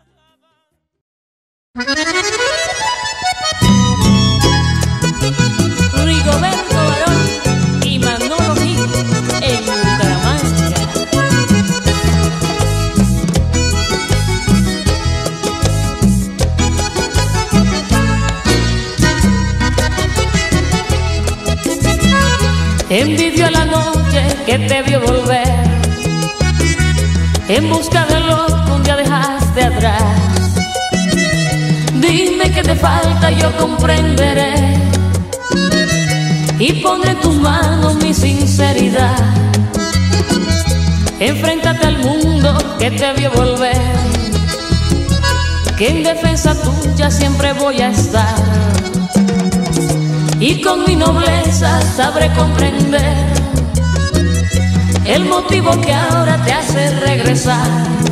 nada. Rigoberto Barón y Manolo Gil en Bucaramanga. Envidió la noche que te vio volver, en busca de lo que un día dejaste atrás. Dime qué te falta, yo comprenderé, y pondré en tus manos mi sinceridad. Enfréntate al mundo que te vio volver, que en defensa tuya siempre voy a estar, y con mi nobleza sabré comprender el motivo que ahora te hace regresar.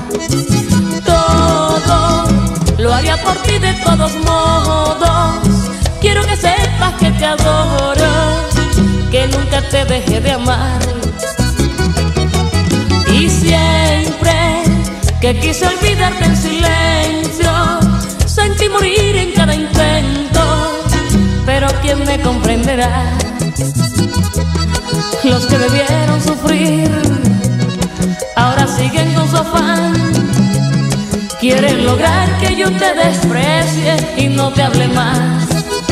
Todo lo haría por ti de todos modos, quiero que sepas que te adoro, que nunca te dejé de amar, y siempre que quise olvidarte en silencio, sentí morir en cada intento, pero ¿quién me comprenderá? Los que debieron sufrir siguen con su afán. Quieren lograr que yo te desprecie y no te hable más.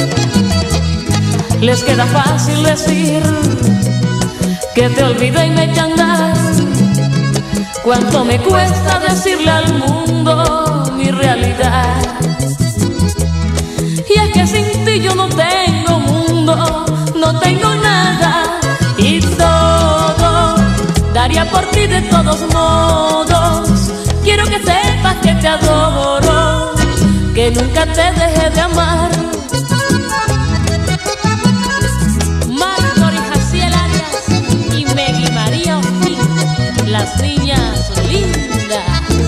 Les queda fácil decir que te olvido y me echan andar. Cuánto me cuesta decirle al mundo mi realidad. Y es que sin ti yo no tengo mundo, no tengo nada. Y todo daría por ti de todos modos. Quiero que sepas que te adoro, que nunca te dejé de amar. Marco y Jaciel Arias y Megui María Ortiz, las niñas lindas.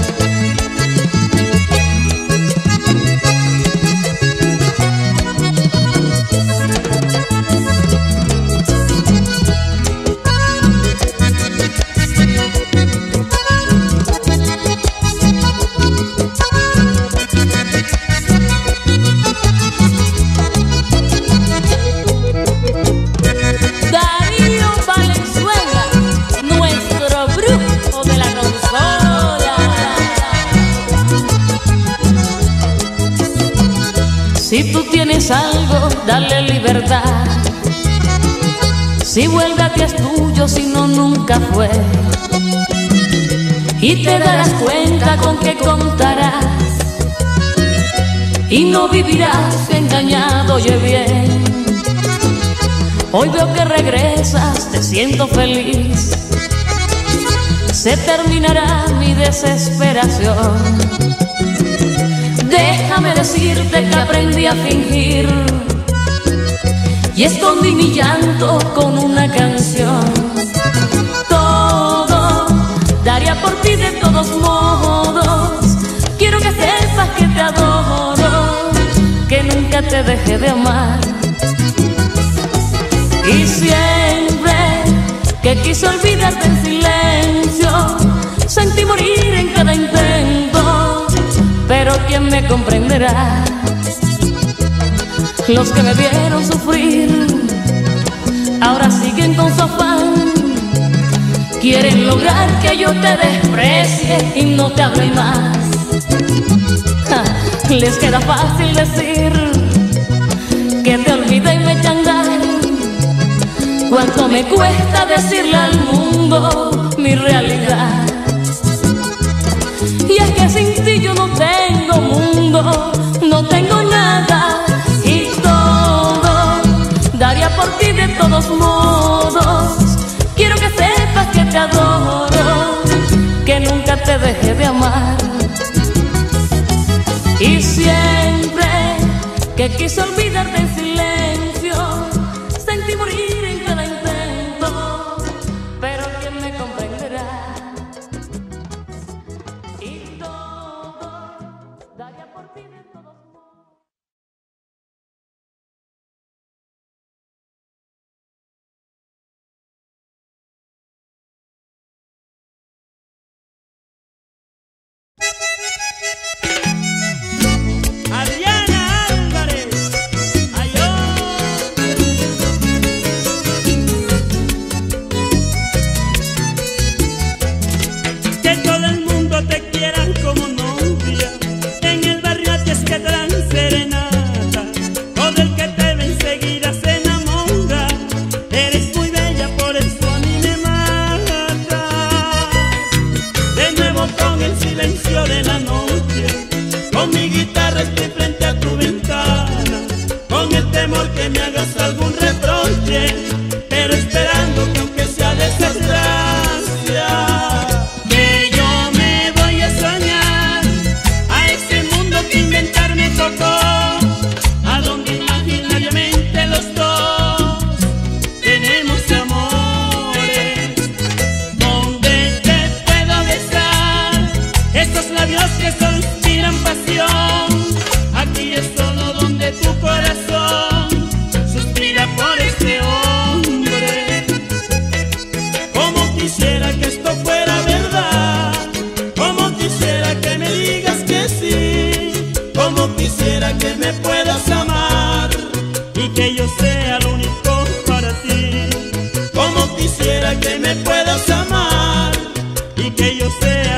Si tú tienes algo, dale libertad. Si vuelve a ti es tuyo, si no, nunca fue. Y te darás cuenta con que contarás. Y no vivirás engañado, oye bien. Hoy veo que regresas, te siento feliz. Se terminará mi desesperación. Déjame decirte que aprendí a fingir y escondí mi llanto con una canción. Todo daría por ti de todos modos. Quiero que sepas que te adoro, que nunca te dejé de amar. Y siempre que quise olvidarte en silencio, sentí morir en cada intento. Pero ¿quién me comprenderá? Los que me vieron sufrir ahora siguen con su afán. Quieren lograr que yo te desprecie y no te hable más. Ja, les queda fácil decir que te olvidé y me echan andar. Cuánto me cuesta decirle al mundo mi realidad. Y es que sin ti yo no tengo mundo, no tengo nada. Y todo daría por ti de todos modos. Quiero que sepas que te adoro, que nunca te dejé de amar. Y siempre que quise olvidarte en silencio, sentí morir en cada intento. Pero ¿quién me comprenderá? Adriana Álvarez, ayó. Que todo el mundo te quiera como novia. En el barrio a ti es que te dan serenata. Todo el que te ve enseguida se enamora. Eres muy bella, por eso a mí me matas. De nuevo con el silencio de la noche, con mi guitarra estoy frente a tu ventana, con el temor que me hagas algún reproche, pero esperando que aunque sea desgracia, que yo me voy a soñar a ese mundo que inventar me tocó, a donde imaginariamente los dos tenemos amores, donde te puedo besar estos labios que solo inspiran pasión. Aquí es solo donde tu corazón suspira por este hombre. Como quisiera que esto fuera verdad, como quisiera que me digas que sí, como quisiera que me puedas amar y que yo sea lo único para ti. Como quisiera que me puedas amar y que yo sea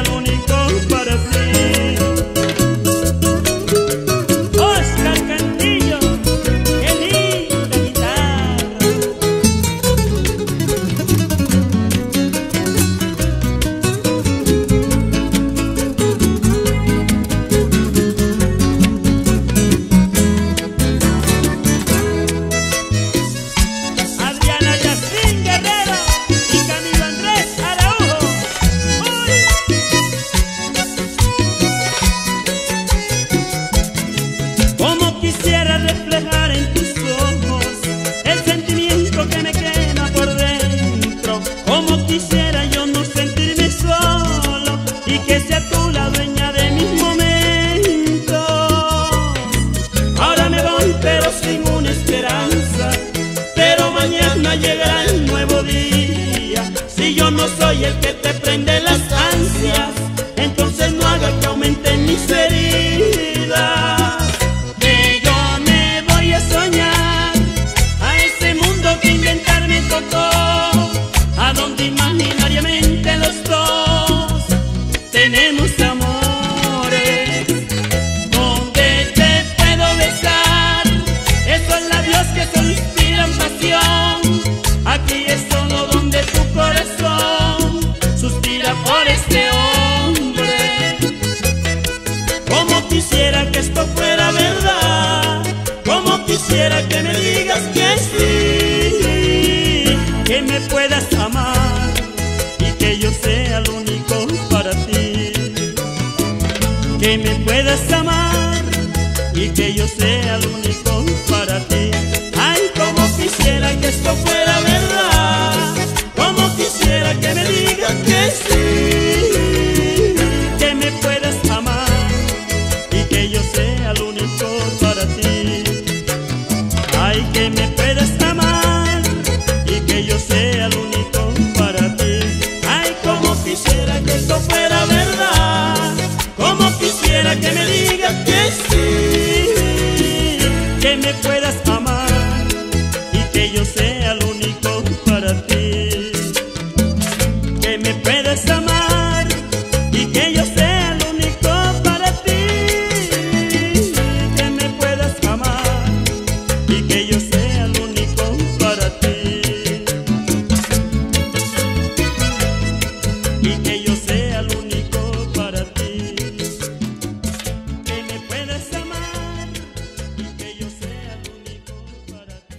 Como quisiera reflejar en tus ojos el sentimiento que me quema por dentro. Como quisiera yo no sentirme solo y que sea tú la dueña de mis momentos. Ahora me voy pero sin una esperanza, pero mañana llegará el nuevo día. Si yo no soy el que te prende las ansias, entonces no haga que aumenten mis heridas. Que yo me voy a soñar a ese mundo que inventar me tocó, a donde imaginariamente los dos tenemos amores, donde te puedo besar esos labios que solo inspiran pasión. Aquí es solo donde tu corazón suspira por este hombre. Como quisiera que esto fuera verdad, como quisiera que me digas que sí, que me puedas amar y que yo sea el único para ti. Que me puedas amar y que yo sea el único para ti. Ay, como quisiera que esto fuera verdad, como quisiera que me digas que sí, que me puedas amar y que yo sea el único para ti. Ay, que me puedas amar y que yo sea el único para ti. Ay, como quisiera que esto fuera verdad, como quisiera que me digas que sí, que me puedas amar y que yo sea el único para ti. Que me puedas amar y que yo sea el único para ti. Que me puedas amar y que yo sea el único para ti. Y que yo sea el único para ti. Que me puedas amar y que yo sea el único para ti.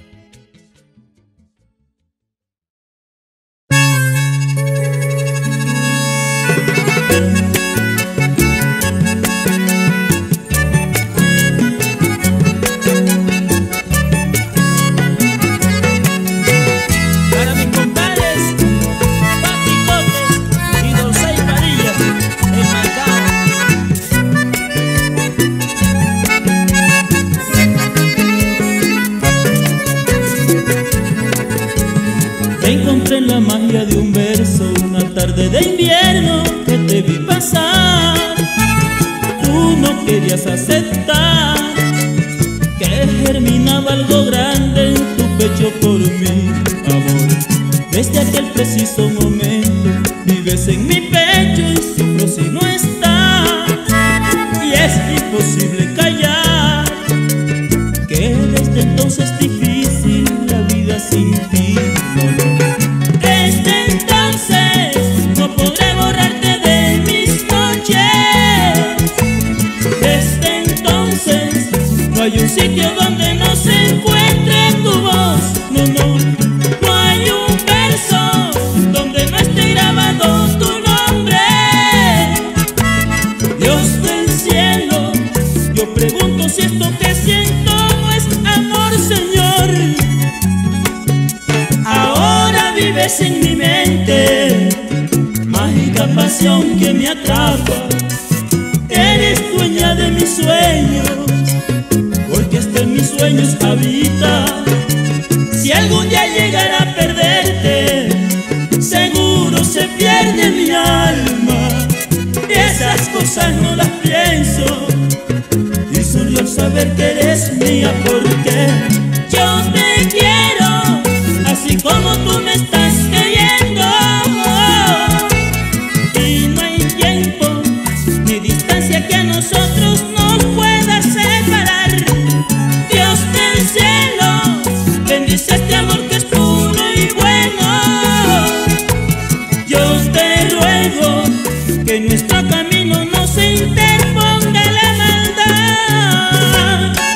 Para mis compadres, Papi Cotes y Dolce y Padilla, el Marcao. Encontré en la magia de un verso una tarde de invierno que te vi pasar. Tú no querías aceptar que germinaba algo grande en tu pecho por mí, amor. Desde aquel preciso momento vives en mi pecho y sufro si no estás. Y es imposible callar que desde entonces es difícil la vida sin ti, no, no. Desde entonces no podré borrarte de mis noches. Desde entonces no hay un sitio donde no se encuentre tu voz, no, no. No hay un verso donde no esté grabado tu nombre. Dios del cielo, yo pregunto si esto que siento no es amor, Señor. Ahora vives en mi mente, mágica pasión que me atrapa. Eres dueña de mis sueños, porque hasta en mis sueños habita. Si algún día llegara a perderte, seguro se pierde mi alma. Esas cosas no las pienso y solo al saber que eres mía, porque yo te quiero así como tú me estás queriendo. Y no hay tiempo ni distancia que a nosotros nos pueda separar. Dios del cielo, bendice este amor que es puro y bueno. Yo te ruego que en nuestro camino no se interponga la maldad.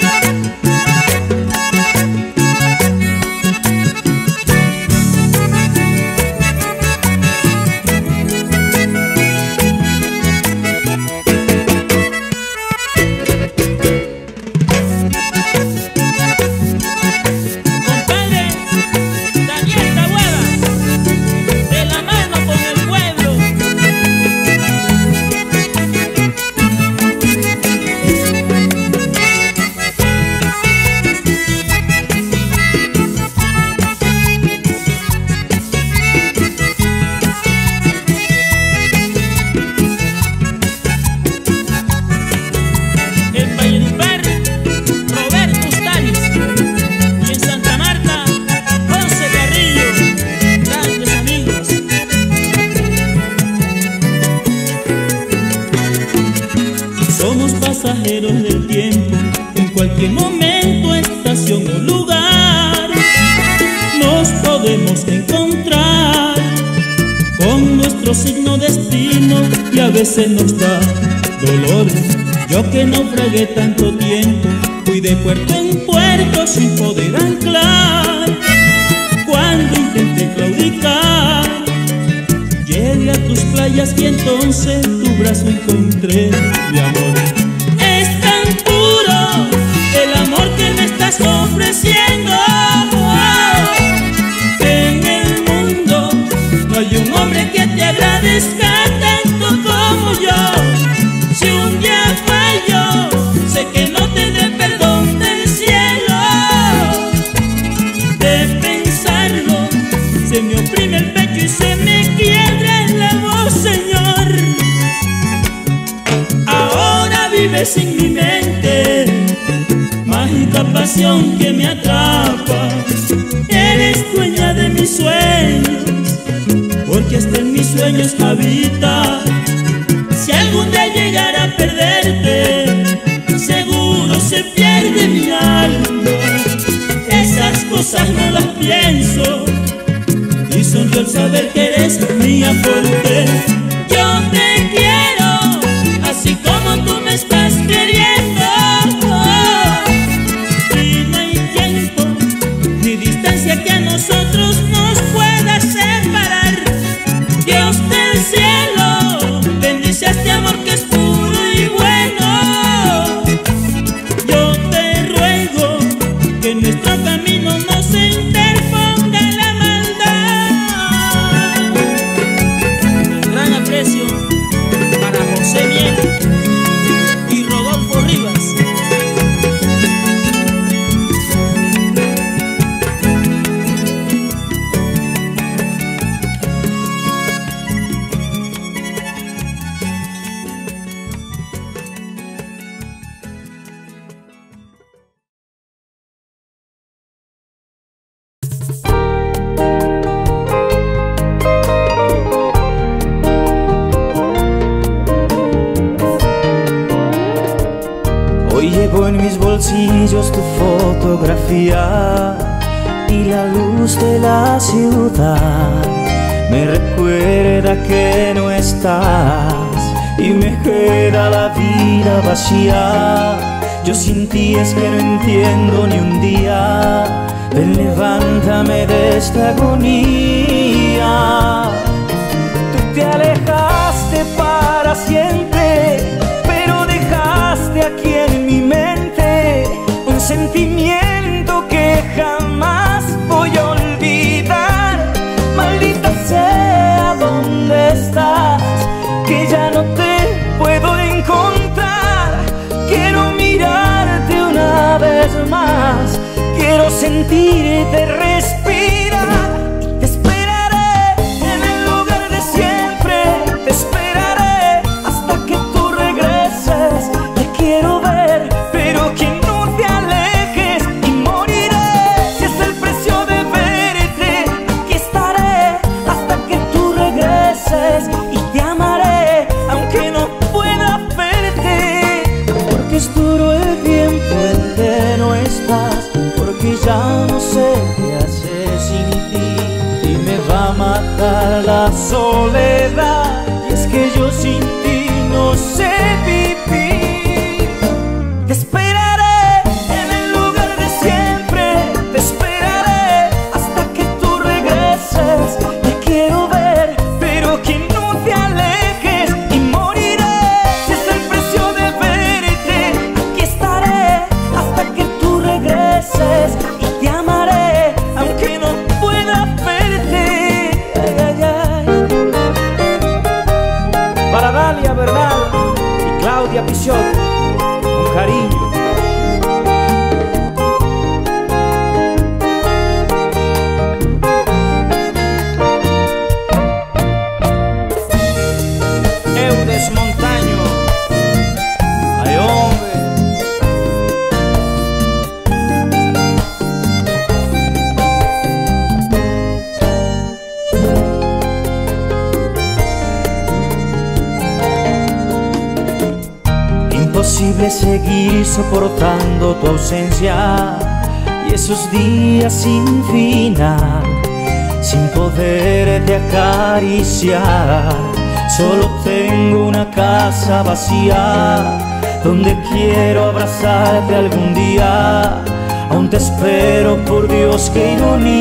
cualquier momento, estación o lugar nos podemos encontrar con nuestro signo destino, y a veces nos da dolor. Yo que naufragué tanto tiempo, fui de puerto en puerto sin poder anclar. Cuando intenté claudicar, llegué a tus playas y entonces tu brazo encontré, mi amor. Es tan puro el amor que me estás ofreciendo. En el mundo no hay un hombre que te agradezca tanto como yo. Si un día fallo, sé que no tendré perdón del cielo. De pensarlo, se me oprime el pecho y se me quiebra la voz, Señor. Ahora vives en mi mente, mágica pasión que me atrapa. Eres dueña de mis sueños, porque hasta en mis sueños habita. Si algún día llegara a perderte, seguro se pierde mi alma. Esas cosas no las pienso, y sonrío al saber que eres mía, porque yo te quiero así como tú me estás queriendo. Y no hay tiempo ni distancia que a nosotros nos pueda separar. Dios del cielo bendice a este amor que es puro y bueno. Yo te ruego que en nuestro camino no se interponga la maldad. Un gran aprecio para José Miel y Rodolfo Rivas. Hoy llevo en mis bolsillos tu fotografía y la luz de la ciudad me recuerda que no estás y me queda la vida vacía. Yo sin ti es que no entiendo ni un día. Ven, levántame de esta agonía. Tú te alejaste para siempre, pero dejaste aquí en mi mente un sentimiento que jamás voy a olvidar. Maldita sea, ¿dónde estás? Que ya no te puedo encontrar. Quiero mirarte una vez más, quiero sentirte respirar. Te esperaré en el lugar de siempre, te esperaré hasta que tú regreses. Te quiero ver, pero que no te alejes, y moriré si es el precio de verte. Aquí estaré hasta que tú regreses, y te amaré aunque no pueda verte. Porque es duro el tiempo en que no estás, porque ya no sé qué hacer sin ti, y me va a matar la soledad. Y es que yo sin ti no sé vivir. Te esperaré en el lugar de siempre, te esperaré hasta que tú regreses. Te quiero ver, pero que no te alejes, y moriré si es el precio de verte. Aquí estaré hasta que tú regreses, y te amaré aunque no pueda verte. Ay, ay, ay. imposible seguir soportando tu ausencia y esos días sin final, sin poderte acariciar. Solo tengo una casa vacía donde quiero abrazarte algún día. Aún te espero, por Dios, qué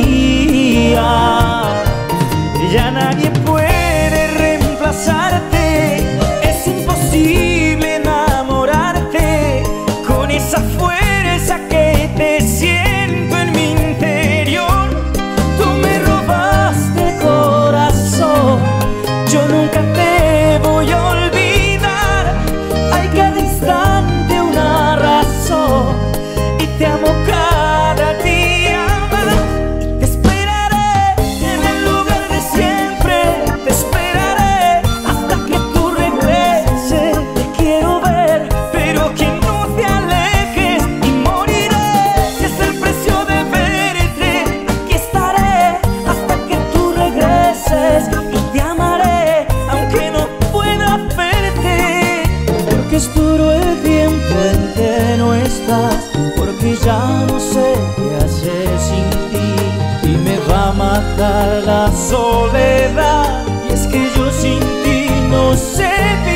ironía. Ya nadie puede reemplazarte, es imposible enamorarte con esa fuerza que te siento en mi interior. Tú me robaste el corazón, yo nunca te voy a olvidar. Hay cada instante una razón y te amo cada día más. Y te esperaré en el lugar de siempre, te esperaré hasta que tú regreses. Te quiero ver, pero que no te alejes y moriré. Si es el precio de verte, aquí estaré hasta que tú regreses. Y te amaré aunque no pueda verte, porque es duro el tiempo en que no estás, porque ya no sé qué hacer sin ti y me va a matar la soledad. Y es que yo sin ti no sé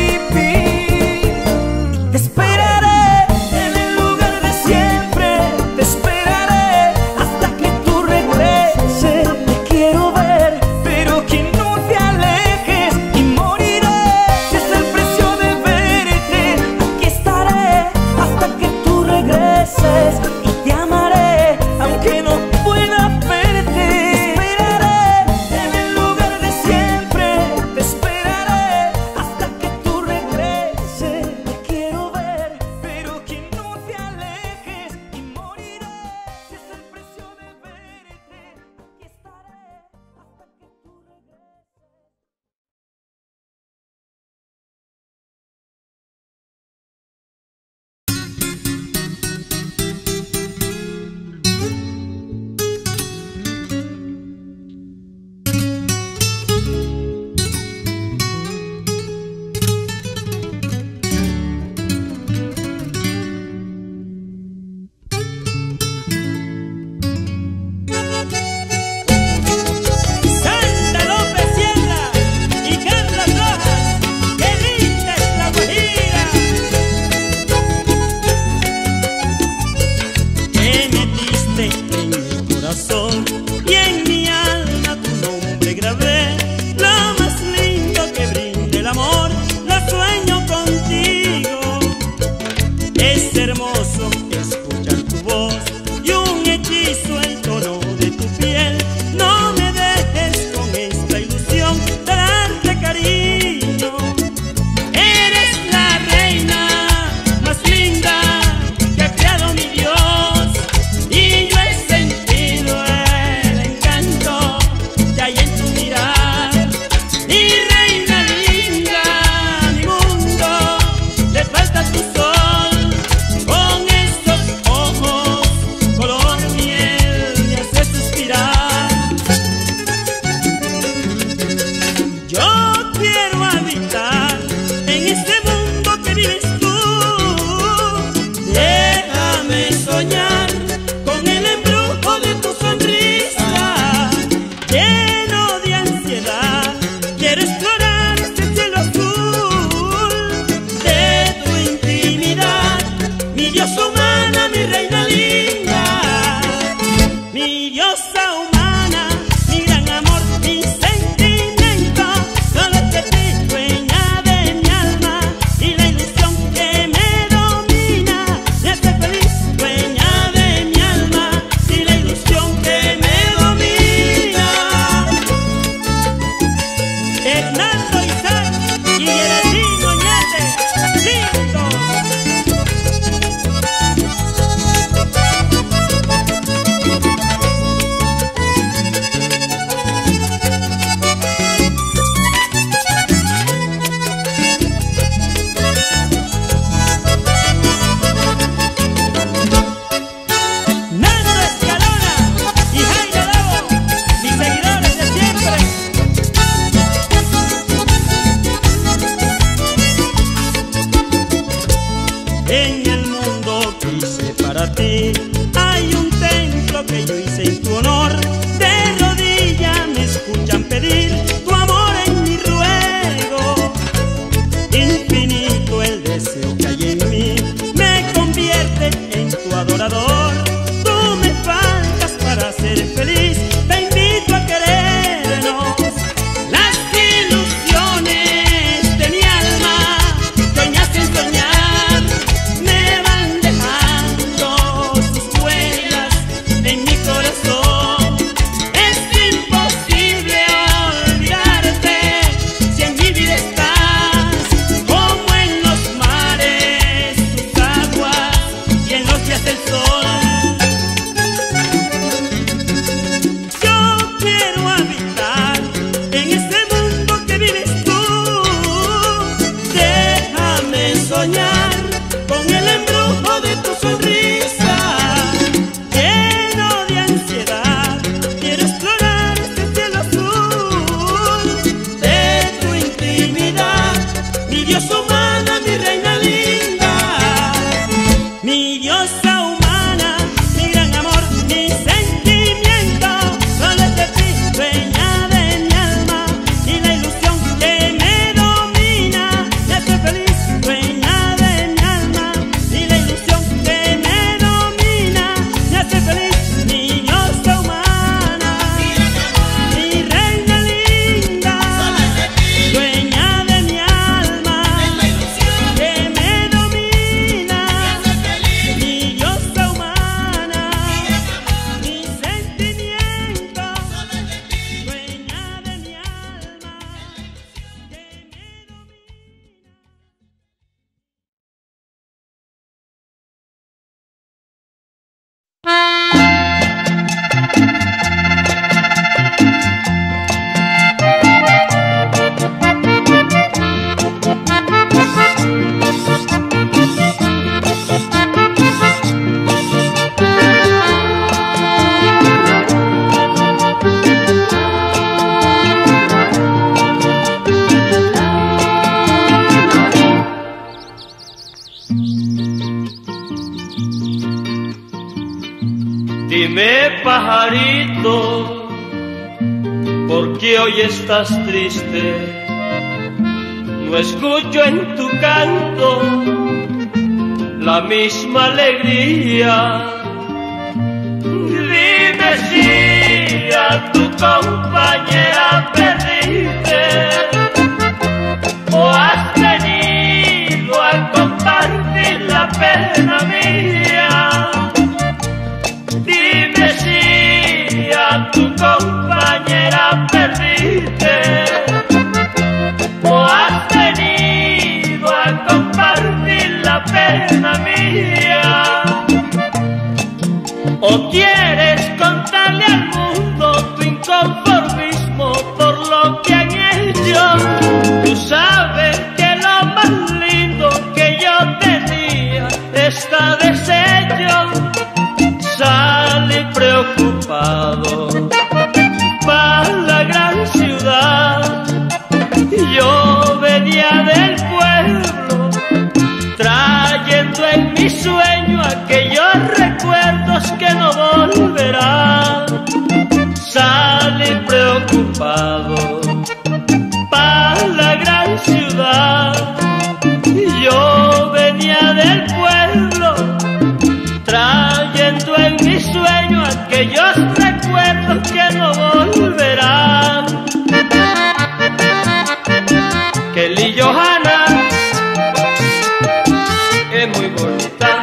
vivir. Te esperaré en el lugar de siempre, te esperaré hasta que tú regreses. Te quiero ver, pero que no te alejes y moriré. Si es el precio de verte, aquí estaré hasta que tú regreses. Y te amaré aunque no pueda verte. Te esperaré en el lugar de siempre, te esperaré hasta que tú regreses. Te quiero ver, pero que no te alejes y moriré. Si es el precio de verte, aquí estaré hasta que tú regreses. Santa López Sierra y Carlos Rojas, qué linda es la Guajira. Te metiste en mi corazón y en mi alma tu nombre grabé. Lo más lindo que brinda el amor, lo sueño contigo. Es hermoso escuchar tu voz y un hechizo el tono de tu piel. No me dejes con esta ilusión de darte cariño. Eres la reina más linda que ha creado mi Dios y yo he sentido el mí. Hay un templo que yo hice en tu honor, de rodillas me escuchan pedir tu amor en mi ruego. Infinito el deseo que hay en mí, me convierte en tu adorador. Tú me faltas para ser feliz, te invito a querernos. Las ilusiones de mi alma que me hacen soñar me van dejando sus huellas en mi corazón. Es imposible olvidarte si en mi vida estás, como en los mares tus aguas y en los días del sol. Yo quiero habitar en ese mundo que vives tú. Déjame soñar con el embrujo de tu sonrisa. Lleno de ansiedad, quiero explorar este cielo azul de tu intimidad, mi diosa humana, mi reina linda, mi diosa humana, mi gran amor, mi sentimiento. Solo es de ti, dueña de mi alma, y la ilusión que me domina me hace feliz. Dueña de mi alma, y la ilusión que me domina me hace feliz. Mi diosa humana, mi reina linda, dueña de mi alma, que me domina. Mi diosa humana, mi sentimiento, dueña de mi alma, que me domina. Dime, pajarito, ¿por qué hoy estás triste? No escucho en tu canto la misma alegría. Dime si a tu compañera perdiste o has venido a compartir la pena mía. Dime si a tu compañera perdiste o has venido a compartir la pena mía. ¿O quieres contarle al mundo tu inconformismo por lo que han hecho? Tú sabes que lo más lindo que yo tenía está deshecho. Salí preocupado para la gran ciudad. Yo venía del pueblo trayendo en mi sueño aquellos recuerdos que no volverán. Salí preocupado para la gran ciudad. Yo venía del pueblo trayendo en mi sueño aquellos recuerdos que no volverán. Kelly Johanna es muy bonita.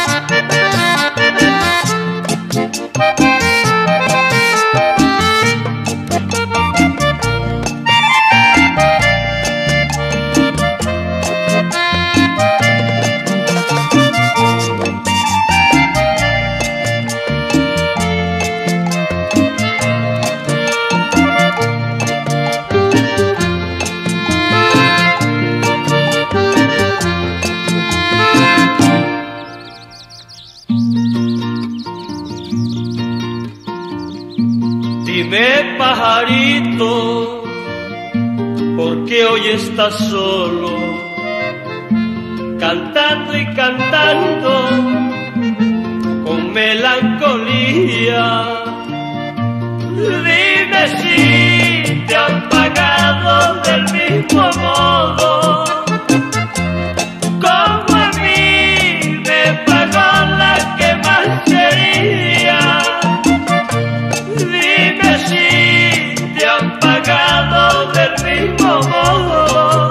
Dime, pajarito, ¿por qué hoy estás solo? Cantando y cantando con melancolía. Dime si te han pagado del mismo modo como a mí me pagó la que más quería. Dime si te han pagado del mismo modo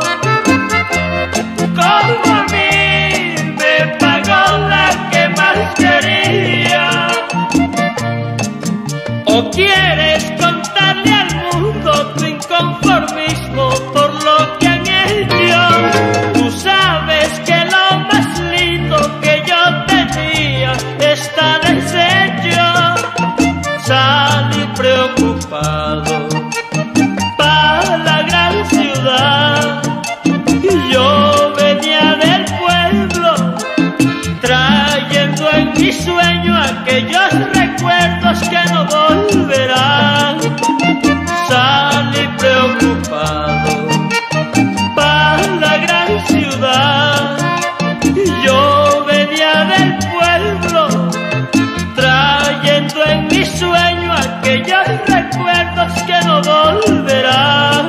como a mí me pagó la que más quería. ¿O quieres contarle al mundo tu inconformismo por lo que han hecho? Tú sabes que lo más lindo que yo tenía está deshecho. Salí preocupado para la gran ciudad. Yo venía del pueblo trayendo en mi sueño aquellos recuerdos que no volverán. Salí preocupado para la gran ciudad. Yo venía del pueblo trayendo en mi sueño aquellos recuerdos que no volverán.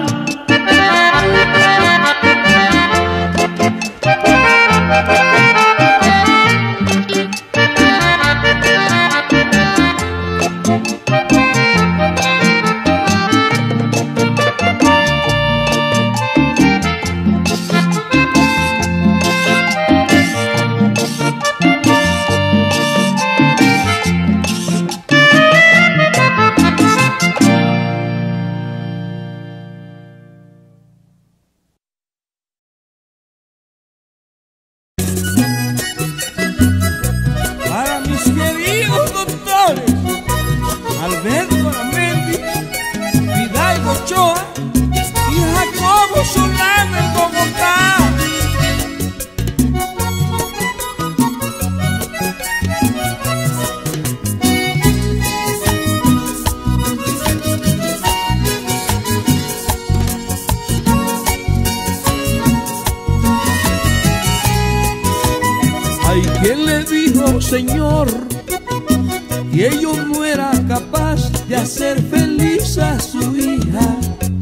Hay quien le dijo, Señor, y ello no era capaz de hacer feliz a su hija.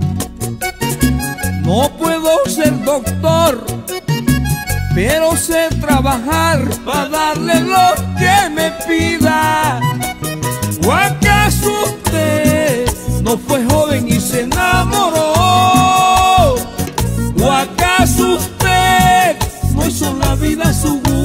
No puedo ser doctor, pero sé trabajar para darle lo que me pida. ¿O acaso usted no fue joven y se enamoró? ¿O acaso usted no hizo la vida a su gusto?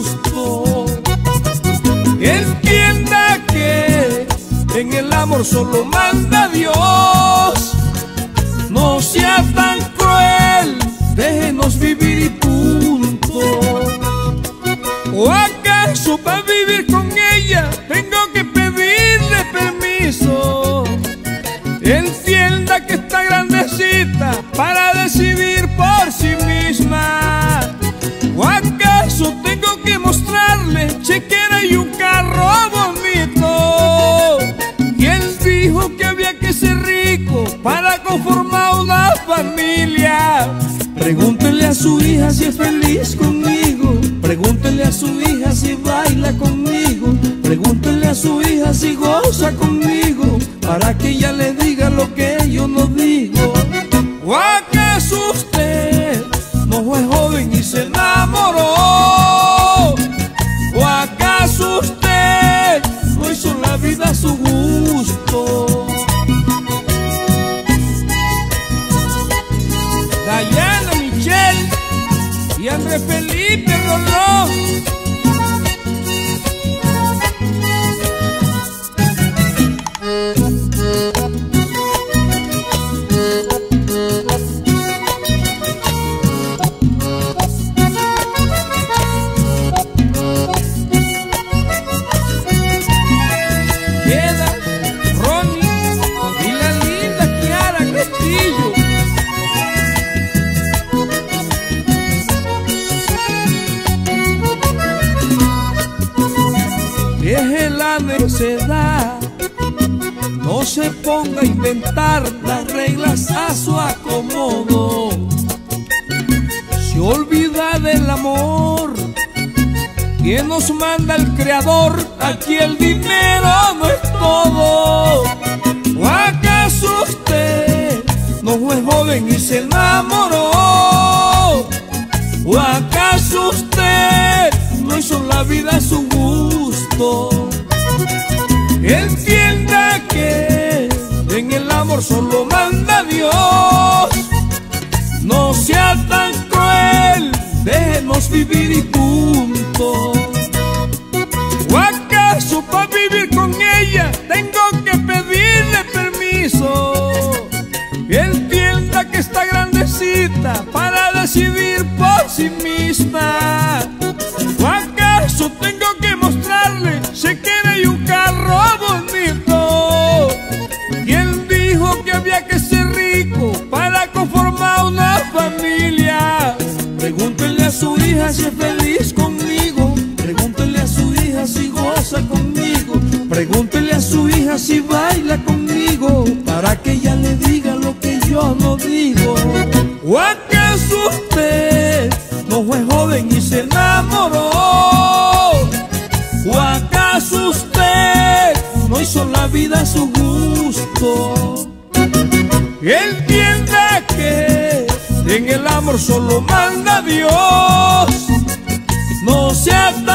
Entienda que en el amor solo manda Dios. No sea tan cruel, déjenos vivir y punto. ¿O acaso para vivir con ella tengo que pedirle permiso? Entienda que está grandecita para decidir por sí misma. ¿O acaso tengo que mostrarle chequera y un carro bonito? ¿Quién dijo que había que ser rico para conformar una familia? Pregúntele a su hija si es feliz conmigo. Pregúntele a su hija si baila conmigo. Pregúntele a su hija si goza conmigo, para que ella le diga lo que yo no digo. ¿O acaso usted no fue joven y se enamoró? ¿O acaso usted no hizo la vida a su gusto? Dayana Michelle y Andrés Felipe Rolón. Deje la necedad, no se ponga a inventar las reglas a su acomodo. Se olvida del amor ¿Quién nos manda el creador? Aquí el dinero no es todo. ¿O acaso usted no fue joven y se enamoró? ¿O acaso usted no hizo la vida a su gusto? Entienda que en el amor solo manda Dios. No sea tan cruel, déjenos vivir y punto. ¿O acaso para vivir con ella tengo que pedirle permiso? Entienda que está grandecita para decidir por sí misma. ¿O acaso tengo que mostrarle si quiere un carro bonito? ¿Quién dijo que había que ser rico para conformar una familia? Pregúntele a su hija si es feliz conmigo. Pregúntele a su hija si goza conmigo. Pregúntele a su hija si baila conmigo, para que ella le diga lo que yo no digo. ¿O acaso usted no fue joven y se enamoró? ¿O acaso usted no hizo la vida a su gusto? Entienda que en el amor solo manda Dios. No sea tan